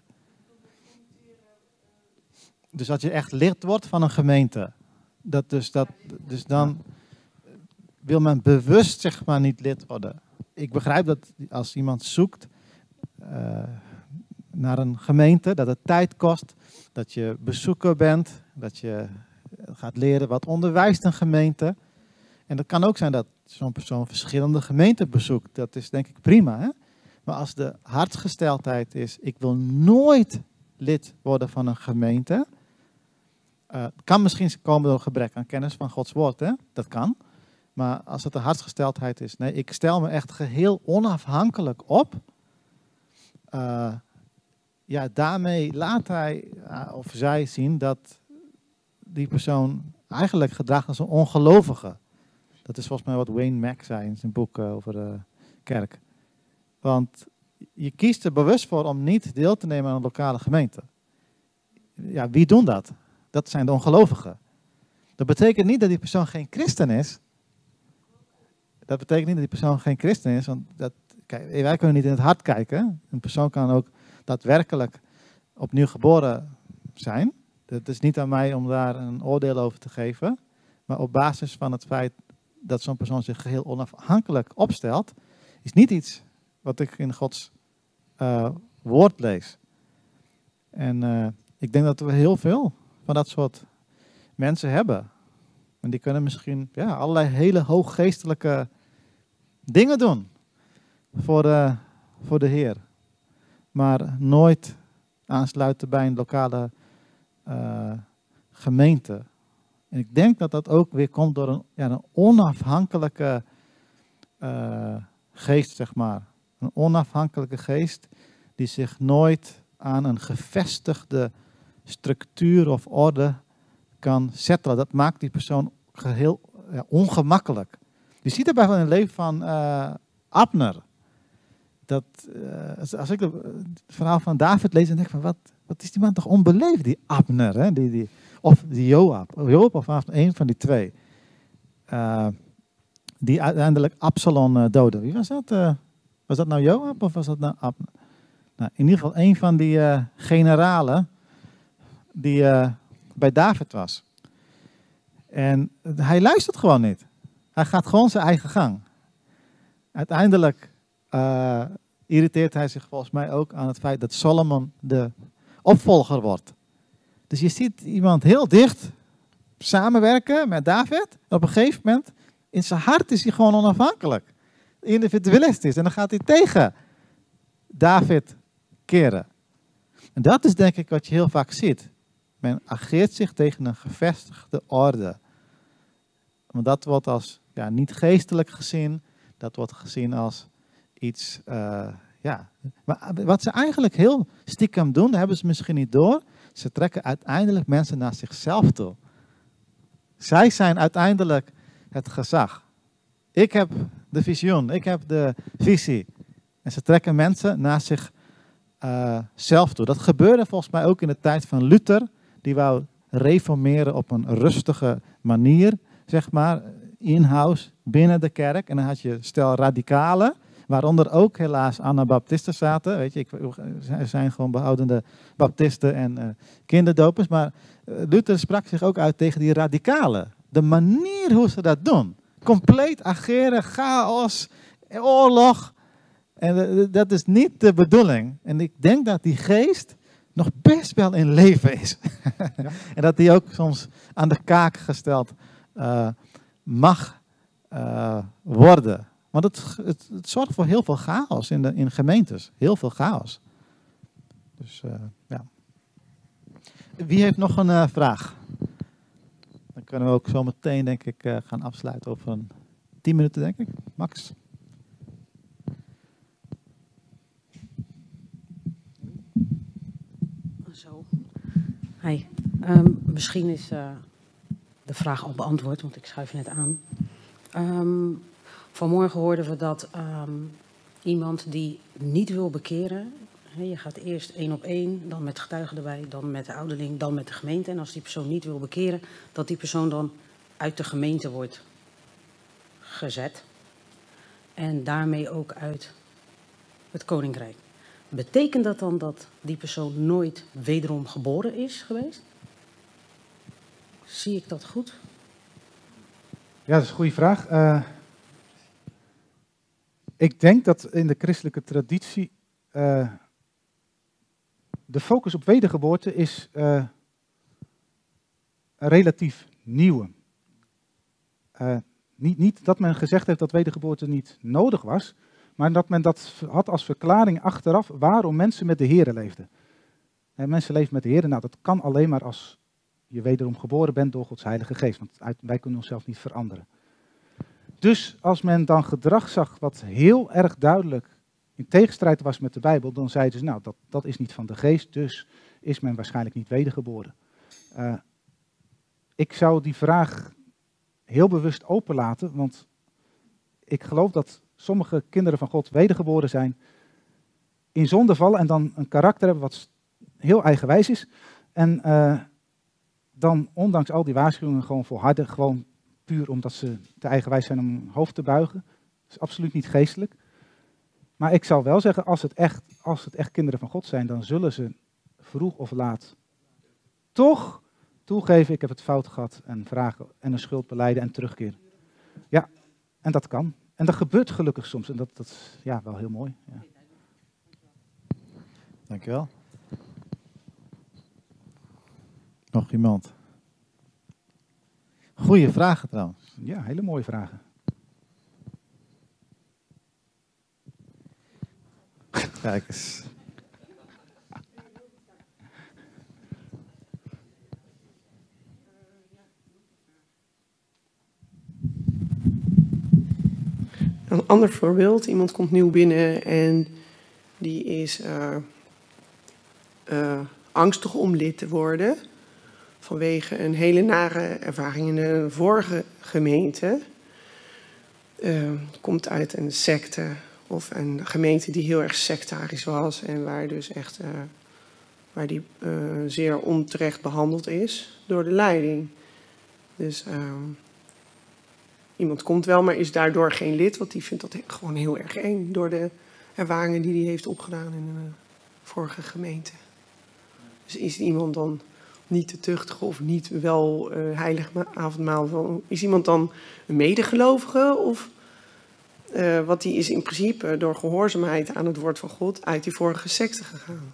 Dus dat je echt lid wordt van een gemeente. Dat dus, dat, dus dan wil men bewust zeg maar niet lid worden. Ik begrijp dat als iemand zoekt uh, naar een gemeente, dat het tijd kost, dat je bezoeker bent, dat je gaat leren wat onderwijst een gemeente. En dat kan ook zijn dat zo'n persoon verschillende gemeenten bezoekt. Dat is denk ik prima. Hè? Maar als de hartsgesteldheid is, ik wil nooit lid worden van een gemeente. Uh, kan misschien komen door gebrek aan kennis van Gods woord. Hè? Dat kan. Maar als het een hartsgesteldheid is, nee, ik stel me echt geheel onafhankelijk op. Uh, ja, daarmee laat hij uh, of zij zien dat die persoon eigenlijk gedraagt als een ongelovige. Dat is volgens mij wat Wayne Mack zei in zijn boek uh, over de kerk. Want je kiest er bewust voor om niet deel te nemen aan een lokale gemeente. Ja, wie doen dat? Dat zijn de ongelovigen. Dat betekent niet dat die persoon geen christen is. Dat betekent niet dat die persoon geen christen is. Want dat, kijk, wij kunnen niet in het hart kijken. Een persoon kan ook daadwerkelijk opnieuw geboren zijn. Het is niet aan mij om daar een oordeel over te geven. Maar op basis van het feit dat zo'n persoon zich geheel onafhankelijk opstelt, is niet iets wat ik in Gods uh, woord lees. En uh, ik denk dat we heel veel van dat soort mensen hebben. En die kunnen misschien ja, allerlei hele hooggeestelijke dingen doen voor de, voor de Heer. Maar nooit aansluiten bij een lokale uh, gemeente. En ik denk dat dat ook weer komt door een, ja, een onafhankelijke uh, geest, zeg maar. Een onafhankelijke geest die zich nooit aan een gevestigde structuur of orde kan settelen. Dat maakt die persoon geheel ja, ongemakkelijk. Je ziet het bij het leven van uh, Abner. Dat, uh, als, als ik het verhaal van David lees, dan denk ik van, wat, wat is die man toch onbeleefd, die Abner, hè? Die, die, of die Joab, Joab of een van die twee. Uh, die uiteindelijk Absalom uh, doodde. Wie was dat? Uh, was dat nou Joab of was dat nou Abner? Nou, in ieder geval een van die uh, generalen die uh, bij David was. En hij luistert gewoon niet. Hij gaat gewoon zijn eigen gang. Uiteindelijk uh, irriteert hij zich volgens mij ook aan het feit dat Solomon de opvolger wordt. Dus je ziet iemand heel dicht samenwerken met David. En op een gegeven moment, in zijn hart is hij gewoon onafhankelijk. Individualistisch. En dan gaat hij tegen David keren. En dat is denk ik wat je heel vaak ziet. Men ageert zich tegen een gevestigde orde. Want dat wordt als ja, niet geestelijk gezien. Dat wordt gezien als iets, uh, ja. Maar wat ze eigenlijk heel stiekem doen, hebben ze misschien niet door. Ze trekken uiteindelijk mensen naar zichzelf toe. Zij zijn uiteindelijk het gezag. Ik heb de visioen, ik heb de visie. En ze trekken mensen naar zichzelf uh, toe. Dat gebeurde volgens mij ook in de tijd van Luther. Die wou reformeren op een rustige manier, zeg maar, in-house, binnen de kerk. En dan had je stel radicalen, waaronder ook helaas Anabaptisten zaten. Weet je, er zijn gewoon behoudende baptisten en uh, kinderdopers. Maar uh, Luther sprak zich ook uit tegen die radicalen. De manier hoe ze dat doen. Compleet ageren, chaos, oorlog. En uh, dat is niet de bedoeling. En ik denk dat die geest nog best wel in leven is. Ja. En dat die ook soms aan de kaak gesteld uh, mag uh, worden. Want het, het, het zorgt voor heel veel chaos in, de, in gemeentes. Heel veel chaos. Dus uh, ja. Wie heeft nog een uh, vraag? Dan kunnen we ook zo meteen denk ik uh, gaan afsluiten over een tien minuten denk ik. Max? Zo. Hi. Um, misschien is uh, de vraag al beantwoord, want ik schuif net aan. Um, Vanmorgen hoorden we dat um, iemand die niet wil bekeren, hè, je gaat eerst één op één, dan met getuigen erbij, dan met de ouderling, dan met de gemeente. En als die persoon niet wil bekeren, dat die persoon dan uit de gemeente wordt gezet. En daarmee ook uit het koninkrijk. Betekent dat dan dat die persoon nooit wederom geboren is geweest? Zie ik dat goed? Ja, dat is een goede vraag. Uh, ik denk dat in de christelijke traditie uh, de focus op wedergeboorte is uh, een relatief nieuwe. Uh, niet, niet dat men gezegd heeft dat wedergeboorte niet nodig was, maar dat men dat had als verklaring achteraf waarom mensen met de Here leefden. En mensen leven met de Here, nou dat kan alleen maar als je wederom geboren bent door Gods Heilige Geest, want wij kunnen onszelf niet veranderen. Dus als men dan gedrag zag wat heel erg duidelijk in tegenstrijd was met de Bijbel, dan zeiden ze, nou dat, dat is niet van de Geest, dus is men waarschijnlijk niet wedergeboren. Uh, ik zou die vraag heel bewust openlaten, want ik geloof dat sommige kinderen van God wedergeboren zijn, in zonde vallen en dan een karakter hebben wat heel eigenwijs is. En uh, dan ondanks al die waarschuwingen gewoon volharden, gewoon puur omdat ze te eigenwijs zijn om hun hoofd te buigen. Dat is absoluut niet geestelijk. Maar ik zal wel zeggen, als het echt, als het echt kinderen van God zijn, dan zullen ze vroeg of laat toch toegeven, ik heb het fout gehad en vragen en een schuld belijden en terugkeren. Ja, en dat kan. En dat gebeurt gelukkig soms en dat, dat is ja, wel heel mooi. Ja. Dankjewel. Nog iemand? Goeie vragen trouwens. Ja, hele mooie vragen. Kijk eens. Een ander voorbeeld. Iemand komt nieuw binnen en die is uh, uh, angstig om lid te worden. Vanwege een hele nare ervaring in de vorige gemeente. Uh, komt uit een secte of een gemeente die heel erg sectarisch was. En waar dus echt uh, waar die uh, zeer onterecht behandeld is door de leiding. Dus uh, iemand komt wel, maar is daardoor geen lid. Want die vindt dat gewoon heel erg eng door de ervaringen die hij heeft opgedaan in de vorige gemeente. Dus is iemand dan niet te tuchtigen of niet wel uh, heilig avondmaal? Is iemand dan een medegelovige? Of uh, wat die is in principe door gehoorzaamheid aan het woord van God uit die vorige secte gegaan?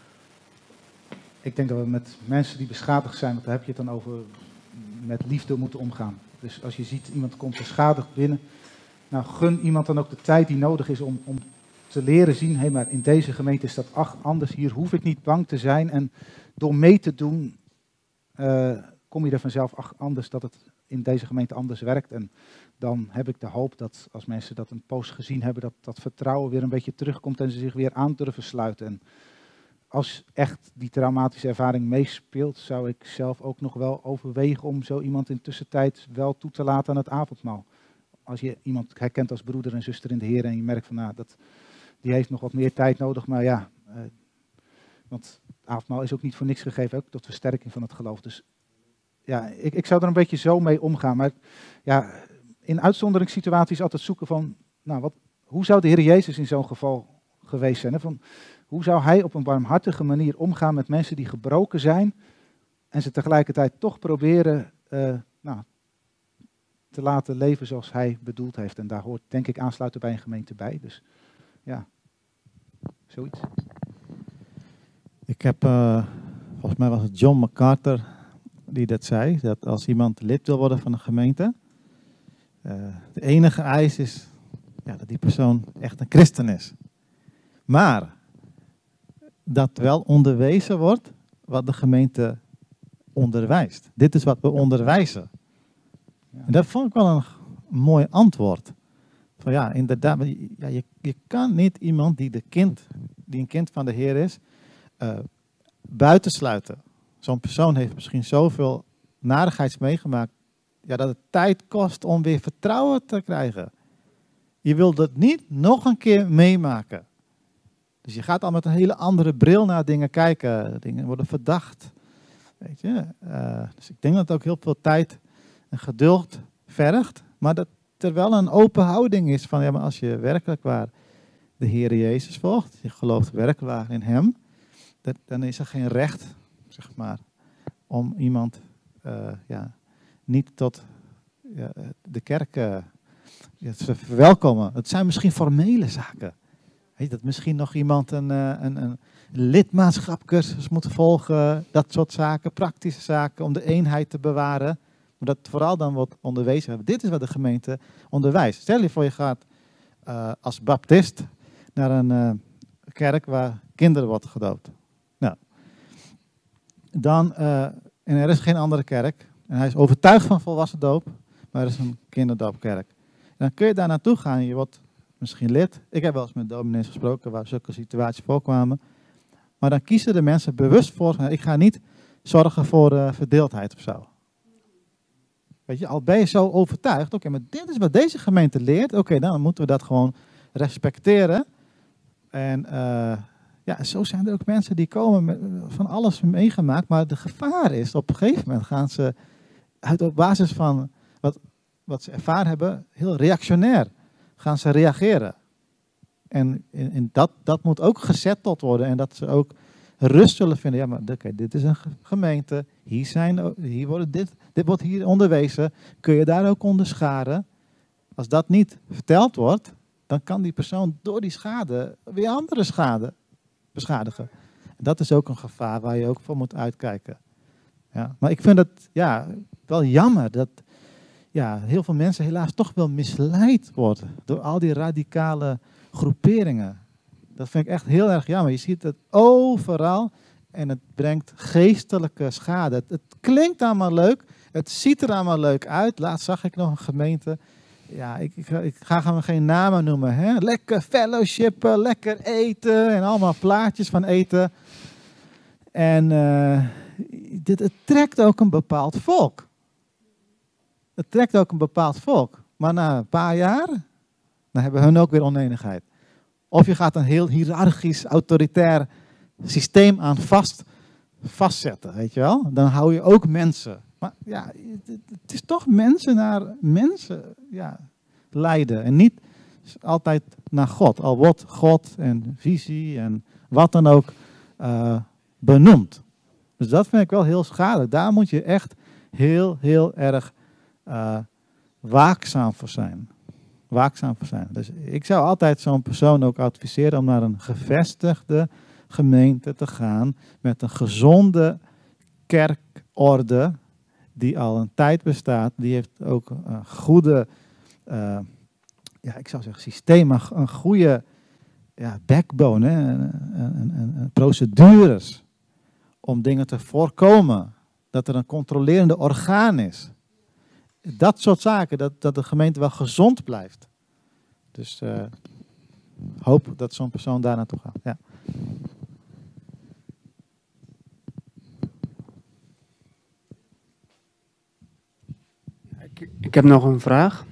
Ik denk dat we met mensen die beschadigd zijn, want daar heb je het dan over, met liefde moeten omgaan. Dus als je ziet, iemand komt beschadigd binnen, nou gun iemand dan ook de tijd die nodig is om, om te leren zien, hé, hey, maar in deze gemeente is dat ach, anders, hier hoef ik niet bang te zijn. En door mee te doen, uh, kom je er vanzelf ach, anders dat het in deze gemeente anders werkt. En dan heb ik de hoop dat als mensen dat een poos gezien hebben, dat dat vertrouwen weer een beetje terugkomt en ze zich weer aan durven sluiten. En als echt die traumatische ervaring meespeelt, zou ik zelf ook nog wel overwegen om zo iemand in tussentijd wel toe te laten aan het avondmaal. Als je iemand herkent als broeder en zuster in de Heer en je merkt van, nou, dat, die heeft nog wat meer tijd nodig, maar ja, uh, want het avondmaal is ook niet voor niks gegeven, ook tot versterking van het geloof. Dus ja, ik, ik zou er een beetje zo mee omgaan. Maar ja, in uitzonderingssituaties altijd zoeken van, nou, wat, hoe zou de Heer Jezus in zo'n geval geweest zijn? Hè? Van, hoe zou hij op een barmhartige manier omgaan met mensen die gebroken zijn en ze tegelijkertijd toch proberen uh, nou, te laten leven zoals hij bedoeld heeft. En daar hoort denk ik aansluiten bij een gemeente bij. Dus ja, zoiets. Ik heb, uh, volgens mij was het John MacArthur die dat zei, dat als iemand lid wil worden van een gemeente, uh, de enige eis is ja, dat die persoon echt een christen is. Maar dat wel onderwezen wordt wat de gemeente onderwijst. Dit is wat we onderwijzen. Ja. En dat vond ik wel een mooi antwoord. Van ja, inderdaad, ja, je, je kan niet iemand die, de kind, die een kind van de Heer is, uh, buitensluiten. Zo'n persoon heeft misschien zoveel narigheid meegemaakt, ja, dat het tijd kost om weer vertrouwen te krijgen. Je wilt dat niet nog een keer meemaken. Dus je gaat al met een hele andere bril naar dingen kijken. Dingen worden verdacht. Weet je? Uh, dus ik denk dat het ook heel veel tijd en geduld vergt. Maar dat er wel een open houding is van, ja, maar als je werkelijk waar de Heer Jezus volgt, je gelooft werkelijk waar in hem, dat, dan is er geen recht, zeg maar, om iemand uh, ja, niet tot ja, de kerk uh, ja, te verwelkomen. Het zijn misschien formele zaken. Weet je, dat misschien nog iemand een, een, een lidmaatschapcursus moet volgen, dat soort zaken, praktische zaken, om de eenheid te bewaren. Maar dat vooral dan wordt onderwezen. Dit is wat de gemeente onderwijst. Stel je voor je gaat uh, als baptist naar een uh, kerk waar kinderen worden gedoopt. Nou, dan, uh, en er is geen andere kerk. En hij is overtuigd van volwassen doop, maar er is een kinderdoopkerk. En dan kun je daar naartoe gaan. Je wordt misschien lid. Ik heb wel eens met dominees gesproken waar zulke situaties voorkwamen. Maar dan kiezen de mensen bewust voor, ik ga niet zorgen voor uh, verdeeldheid of zo. Weet je, al ben je zo overtuigd, oké, okay, maar dit is wat deze gemeente leert, oké, okay, dan moeten we dat gewoon respecteren. En uh, ja, zo zijn er ook mensen die komen met van alles meegemaakt, maar de gevaar is, op een gegeven moment gaan ze uit op basis van wat, wat ze ervaren hebben, heel reactionair gaan ze reageren. En in, in dat, dat moet ook gezetteld worden en dat ze ook rust zullen vinden. Ja, maar okay, dit is een gemeente, hier, zijn, hier worden dit, dit wordt hier onderwezen. Kun je daar ook onder scharen? Als dat niet verteld wordt, dan kan die persoon door die schade weer andere schade beschadigen. En dat is ook een gevaar waar je ook voor moet uitkijken. Ja, maar ik vind het ja, wel jammer dat ja, heel veel mensen helaas toch wel misleid worden door al die radicale groeperingen. Dat vind ik echt heel erg jammer. Je ziet het overal en het brengt geestelijke schade. Het, het klinkt allemaal leuk, het ziet er allemaal leuk uit. Laatst zag ik nog een gemeente, ja, ik, ik, ik ga hem geen namen noemen. Hè? Lekker fellowshippen, lekker eten en allemaal plaatjes van eten. En uh, dit, het trekt ook een bepaald volk. Het trekt ook een bepaald volk. Maar na een paar jaar, dan hebben hun ook weer onenigheid. Of je gaat een heel hiërarchisch, autoritair systeem aan vast, vastzetten, weet je wel. Dan hou je ook mensen. Maar ja, het is toch mensen naar mensen ja, leiden. En niet altijd naar God. Al wordt God en visie en wat dan ook uh, benoemd. Dus dat vind ik wel heel schadelijk. Daar moet je echt heel, heel erg uh, waakzaam voor zijn. Waakzaam voor zijn. Dus ik zou altijd zo'n persoon ook adviseren om naar een gevestigde gemeente te gaan met een gezonde kerkorde die al een tijd bestaat. Die heeft ook een goede, uh, ja, ik zou zeggen systeem, maar een goede ja, backbone, hè, en, en, en procedures om dingen te voorkomen. Dat er een controlerende orgaan is. Dat soort zaken, dat, dat de gemeente wel gezond blijft. Dus uh, hoop dat zo'n persoon daar naartoe gaat. Ja. Ik, ik heb nog een vraag.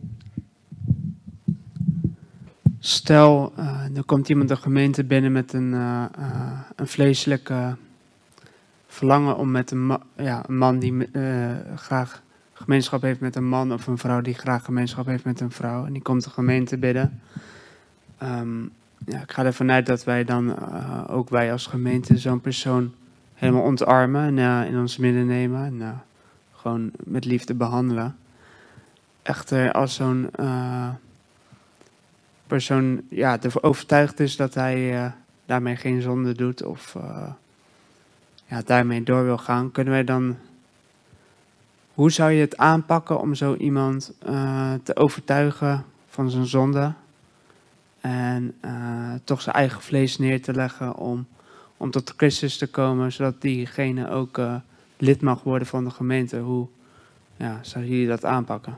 Stel, uh, er komt iemand de gemeente binnen met een, uh, uh, een vleeselijke verlangen om met een, ma ja, een man die uh, graag gemeenschap heeft met een man of een vrouw die graag gemeenschap heeft met een vrouw. En die komt de gemeente binnen. Um, ja, ik ga ervan uit dat wij dan, uh, ook wij als gemeente, zo'n persoon helemaal ontarmen en uh, in ons midden nemen. En uh, gewoon met liefde behandelen. Echter, als zo'n uh, persoon ja, ervoor overtuigd is dat hij uh, daarmee geen zonde doet of uh, ja, daarmee door wil gaan, kunnen wij dan... Hoe zou je het aanpakken om zo iemand uh, te overtuigen van zijn zonde en uh, toch zijn eigen vlees neer te leggen om, om tot Christus te komen, zodat diegene ook uh, lid mag worden van de gemeente? Hoe ja, zouden jullie dat aanpakken?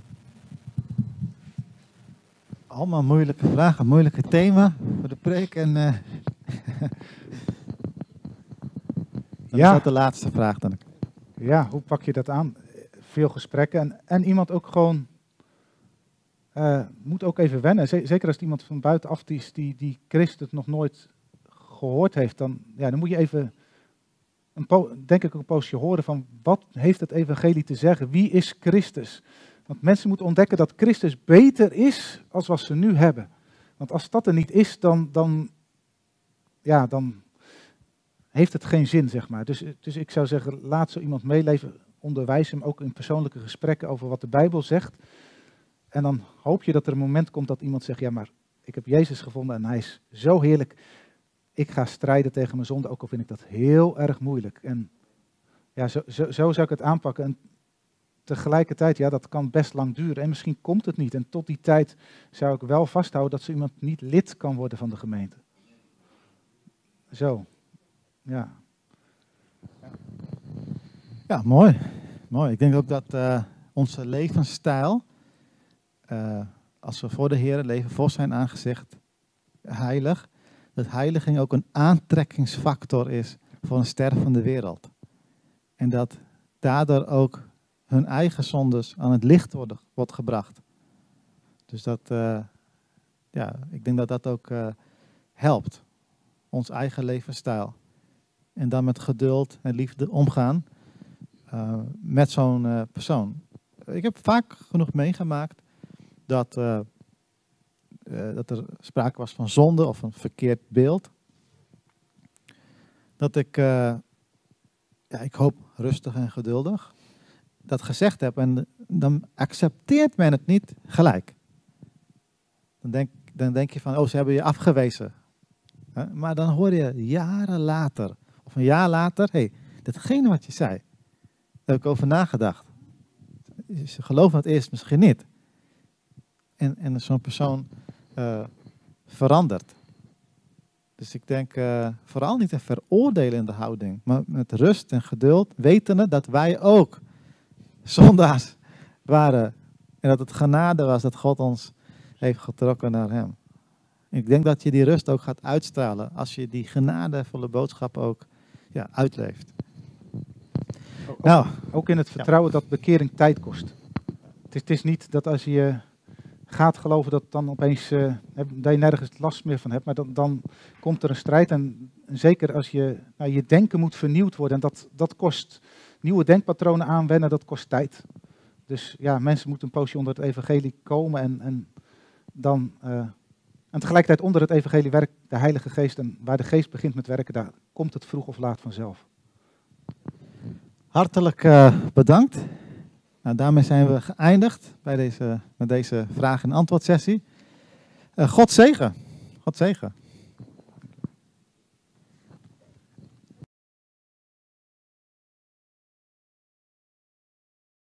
Allemaal moeilijke vragen, moeilijke thema voor de preek. En, uh, dan ja. is dat de laatste vraag dan. Ja, hoe pak je dat aan? Veel gesprekken en, en iemand ook gewoon uh, moet ook even wennen. Zeker als het iemand van buitenaf is die, die Christus nog nooit gehoord heeft, dan, ja, dan moet je even, een po- denk ik, een poosje horen van wat heeft het evangelie te zeggen? Wie is Christus? Want mensen moeten ontdekken dat Christus beter is als wat ze nu hebben. Want als dat er niet is, dan, dan, ja, dan heeft het geen zin, zeg maar. Dus, dus ik zou zeggen, laat zo iemand meeleven, onderwijs hem ook in persoonlijke gesprekken over wat de Bijbel zegt. En dan hoop je dat er een moment komt dat iemand zegt, ja, maar ik heb Jezus gevonden en hij is zo heerlijk. Ik ga strijden tegen mijn zonde, ook al vind ik dat heel erg moeilijk. En ja, zo, zo, zo zou ik het aanpakken. En tegelijkertijd, ja, dat kan best lang duren. En misschien komt het niet. En tot die tijd zou ik wel vasthouden dat zo iemand niet lid kan worden van de gemeente. Zo, ja. Ja, mooi. mooi. Ik denk ook dat uh, onze levensstijl, uh, als we voor de Heer leven, voor zijn aangezicht, heilig, dat heiliging ook een aantrekkingsfactor is voor een stervende wereld. En dat daardoor ook hun eigen zondes aan het licht worden, wordt gebracht. Dus dat, uh, ja, ik denk dat dat ook uh, helpt. Ons eigen levensstijl. En dan met geduld en liefde omgaan uh, met zo'n uh, persoon. Ik heb vaak genoeg meegemaakt dat, uh, uh, dat er sprake was van zonde of een verkeerd beeld. Dat ik, uh, ja, ik hoop rustig en geduldig, dat gezegd heb en dan accepteert men het niet gelijk. Dan denk, dan denk je van, oh, ze hebben je afgewezen. Huh? Maar dan hoor je jaren later, of een jaar later, hé, hey, datgene wat je zei, daar heb ik over nagedacht. Ze geloven het eerst misschien niet. En, en zo'n persoon uh, verandert. Dus ik denk uh, vooral niet een veroordelende houding, maar met rust en geduld, wetende dat wij ook zondaars waren. En dat het genade was dat God ons heeft getrokken naar hem. Ik denk dat je die rust ook gaat uitstralen als je die genadevolle boodschap ook ja, uitleeft. Ook, Nou, ook in het vertrouwen ja. dat bekering tijd kost. Het is, het is niet dat als je gaat geloven dat dan opeens uh, dat je nergens last meer van hebt, maar dan, dan komt er een strijd. En, en zeker als je, nou, je denken moet vernieuwd worden en dat, dat kost nieuwe denkpatronen aanwennen, dat kost tijd. Dus ja, mensen moeten een poosje onder het evangelie komen en, en dan uh, en tegelijkertijd onder het evangelie werkt de Heilige Geest en waar de Geest begint met werken, daar komt het vroeg of laat vanzelf. Hartelijk uh, bedankt. Nou, daarmee zijn we geëindigd bij deze, met deze vraag- en antwoordsessie. Uh, God zegen. God zegen.